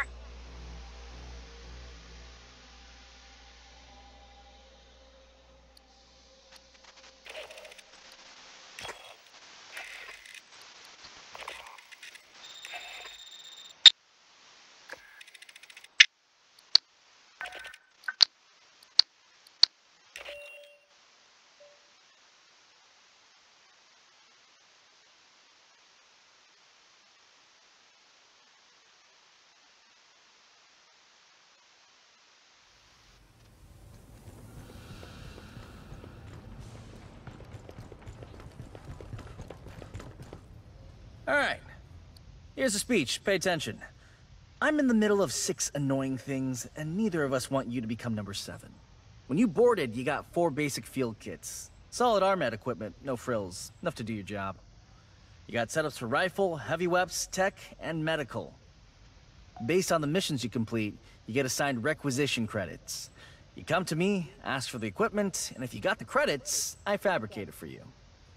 All right. Here's a speech. Pay attention. I'm in the middle of six annoying things, and neither of us want you to become number seven. When you boarded, you got four basic field kits. Solid armat equipment, no frills. Enough to do your job. You got setups for rifle, heavy weapons, tech, and medical. Based on the missions you complete, you get assigned requisition credits. You come to me, ask for the equipment, and if you got the credits, I fabricate it for you.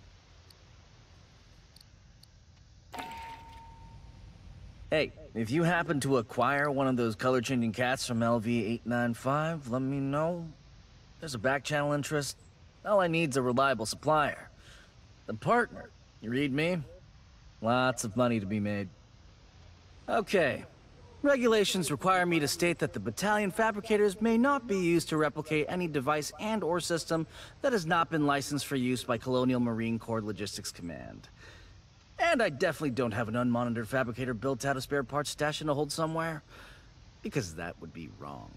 Hey, if you happen to acquire one of those color-changing cats from L V eight nine five, let me know. There's a back channel interest. All I need's a reliable supplier. The partner. You read me? Lots of money to be made. Okay. Regulations require me to state that the battalion fabricators may not be used to replicate any device and or system that has not been licensed for use by Colonial Marine Corps Logistics Command. And I definitely don't have an unmonitored fabricator built out of spare parts stashed in a hold somewhere, because that would be wrong.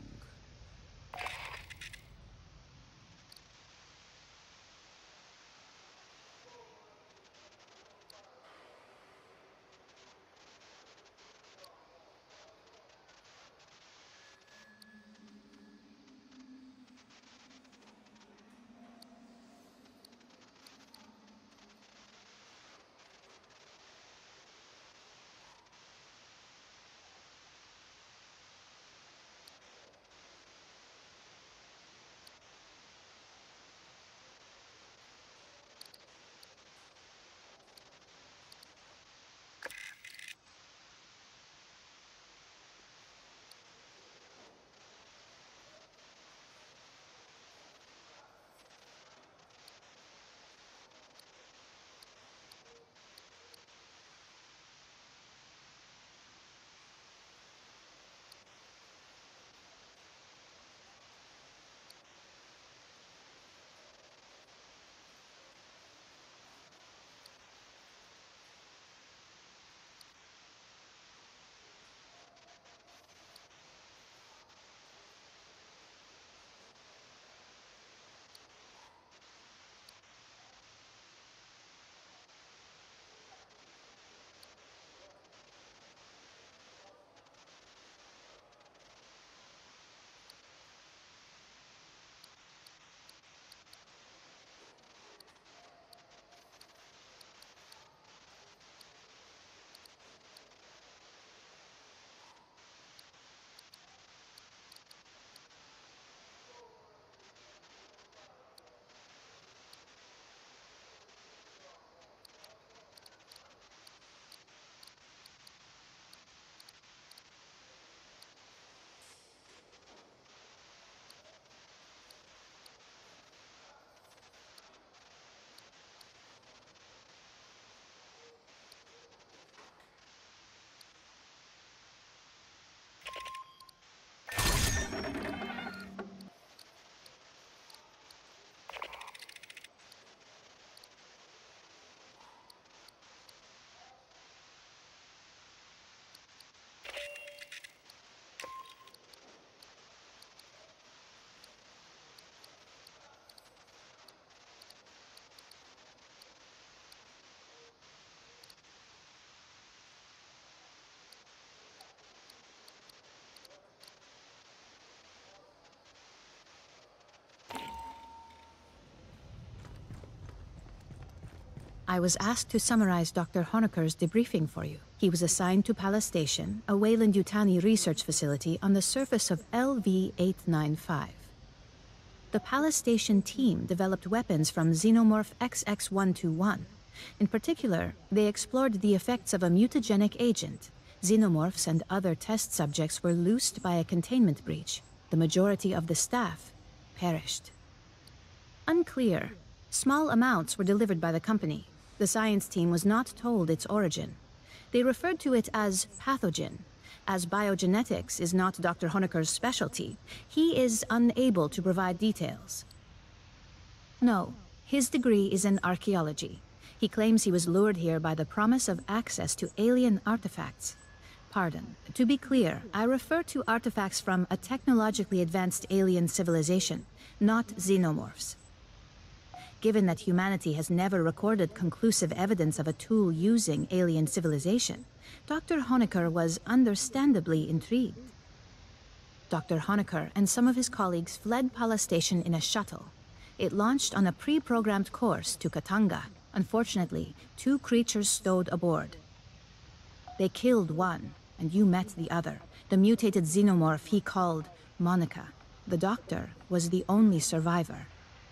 I was asked to summarize Doctor Honecker's debriefing for you. He was assigned to Palace Station, a Weyland-Yutani research facility on the surface of L V eight nine five. The Palace Station team developed weapons from Xenomorph X X one two one. In particular, they explored the effects of a mutagenic agent. Xenomorphs and other test subjects were loosed by a containment breach. The majority of the staff perished. Unclear. Small amounts were delivered by the company. The science team was not told its origin. They referred to it as pathogen. As biogenetics is not Doctor Honecker's specialty, he is unable to provide details. No, his degree is in archaeology. He claims he was lured here by the promise of access to alien artifacts. Pardon. To be clear, I refer to artifacts from a technologically advanced alien civilization, not xenomorphs. Given that humanity has never recorded conclusive evidence of a tool using alien civilization, Doctor Honecker was understandably intrigued. Doctor Honecker and some of his colleagues fled Palace Station in a shuttle. It launched on a pre-programmed course to Katanga. Unfortunately, two creatures stowed aboard. They killed one, and you met the other, the mutated xenomorph he called Monica. The doctor was the only survivor.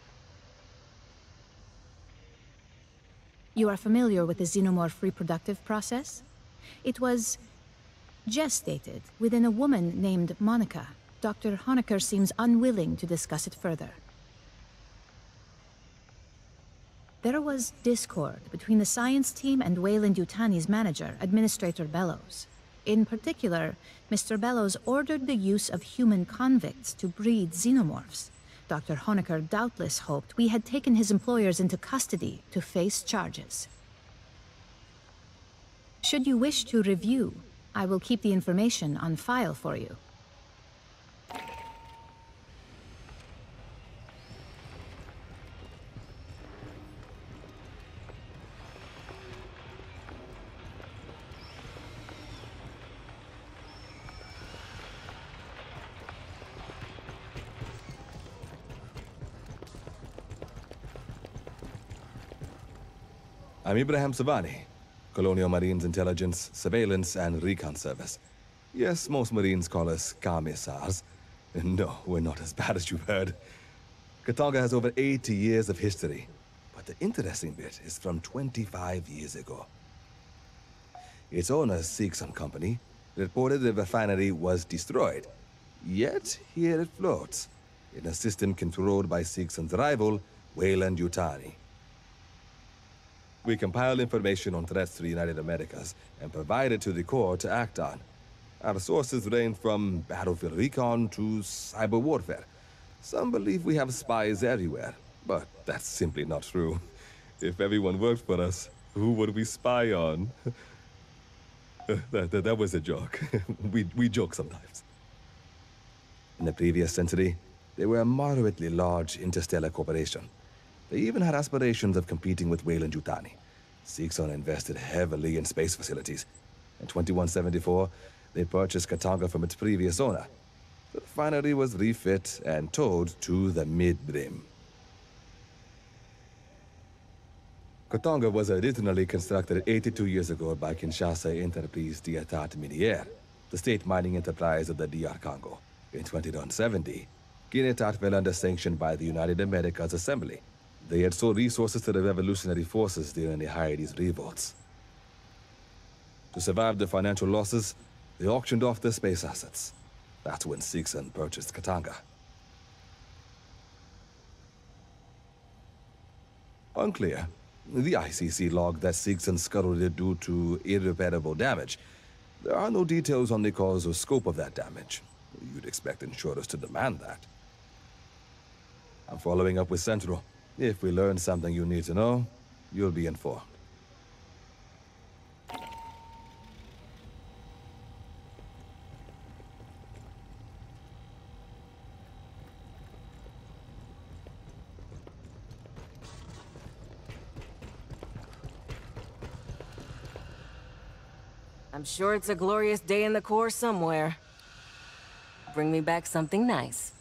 You are familiar with the xenomorph reproductive process? It was gestated within a woman named Monica. Doctor Honecker seems unwilling to discuss it further. There was discord between the science team and Weyland-Yutani's manager, Administrator Bellows. In particular, Mister Bellows ordered the use of human convicts to breed xenomorphs. Doctor Honecker doubtless hoped we had taken his employers into custody to face charges. Should you wish to review, I will keep the information on file for you. I'm Ibrahim Savani, Colonial Marines Intelligence, Surveillance, and Recon Service. Yes, most Marines call us commissars. No, we're not as bad as you've heard. Katanga has over eighty years of history, but the interesting bit is from twenty-five years ago. Its owner, Seegson Company, reported the refinery was destroyed. Yet, here it floats, in a system controlled by Seegson's rival, Weyland-Yutani. We compile information on threats to the United Americas and provide it to the Corps to act on. Our sources range from battlefield recon to cyber warfare. Some believe we have spies everywhere, but that's simply not true. If everyone worked for us, who would we spy on? that, that, that was a joke. we, we joke sometimes. In the previous century, they were a moderately large interstellar corporation. They even had aspirations of competing with Weyland-Yutani. Seegson invested heavily in space facilities. In twenty-one seventy-four, they purchased Katanga from its previous owner. The refinery was refit and towed to the mid-brim. Katanga was originally constructed eighty-two years ago by Kinshasa Entreprise d'Etat Minière, the state mining enterprise of the D R Congo. In twenty seventy, Kinetat fell under sanction by the United Americas Assembly. They had sold resources to the revolutionary forces during the Haiti's revolts. To survive the financial losses, they auctioned off their space assets. That's when Seegson purchased Katanga. Unclear. The I C C logged that Seegson scuttled it due to irreparable damage. There are no details on the cause or scope of that damage. You'd expect insurers to demand that. I'm following up with Central. If we learn something you need to know, you'll be informed. I'm sure it's a glorious day in the Corps somewhere. Bring me back something nice.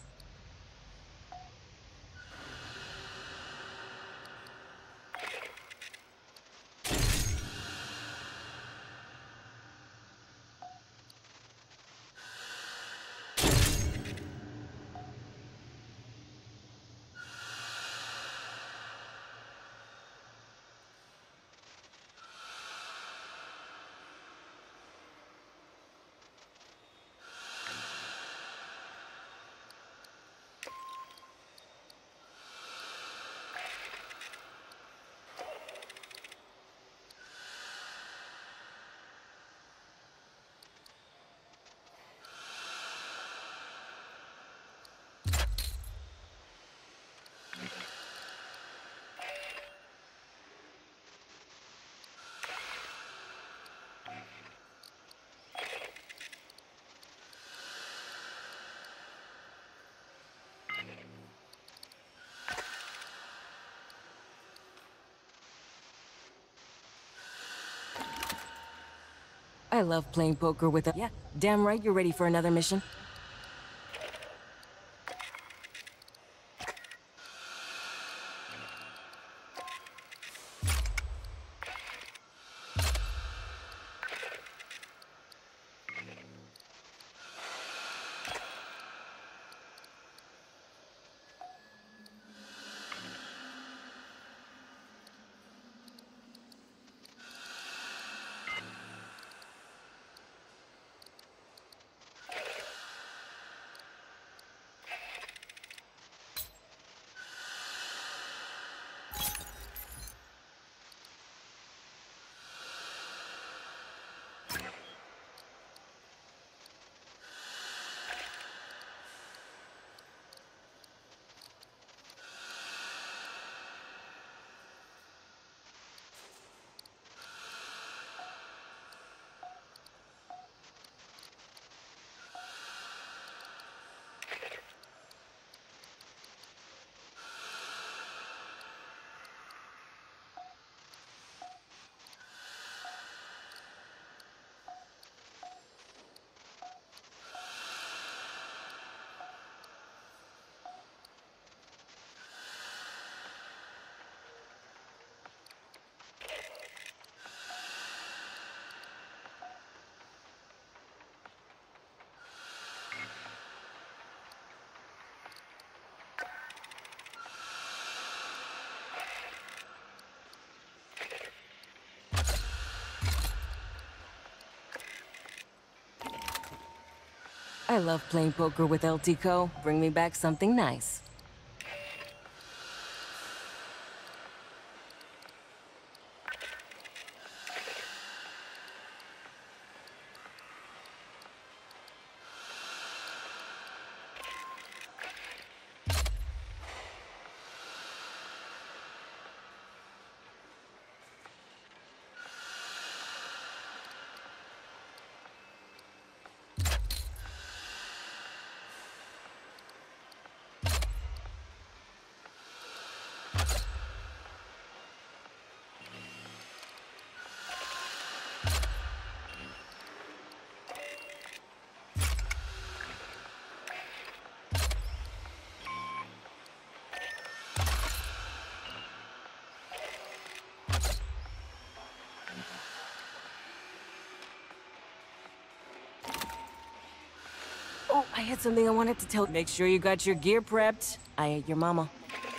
I love playing poker with a... Yeah, damn right you're ready for another mission. I love playing poker with El Tico. Bring me back something nice. Oh, I had something I wanted to tell. Make sure you got your gear prepped. I ate your mama.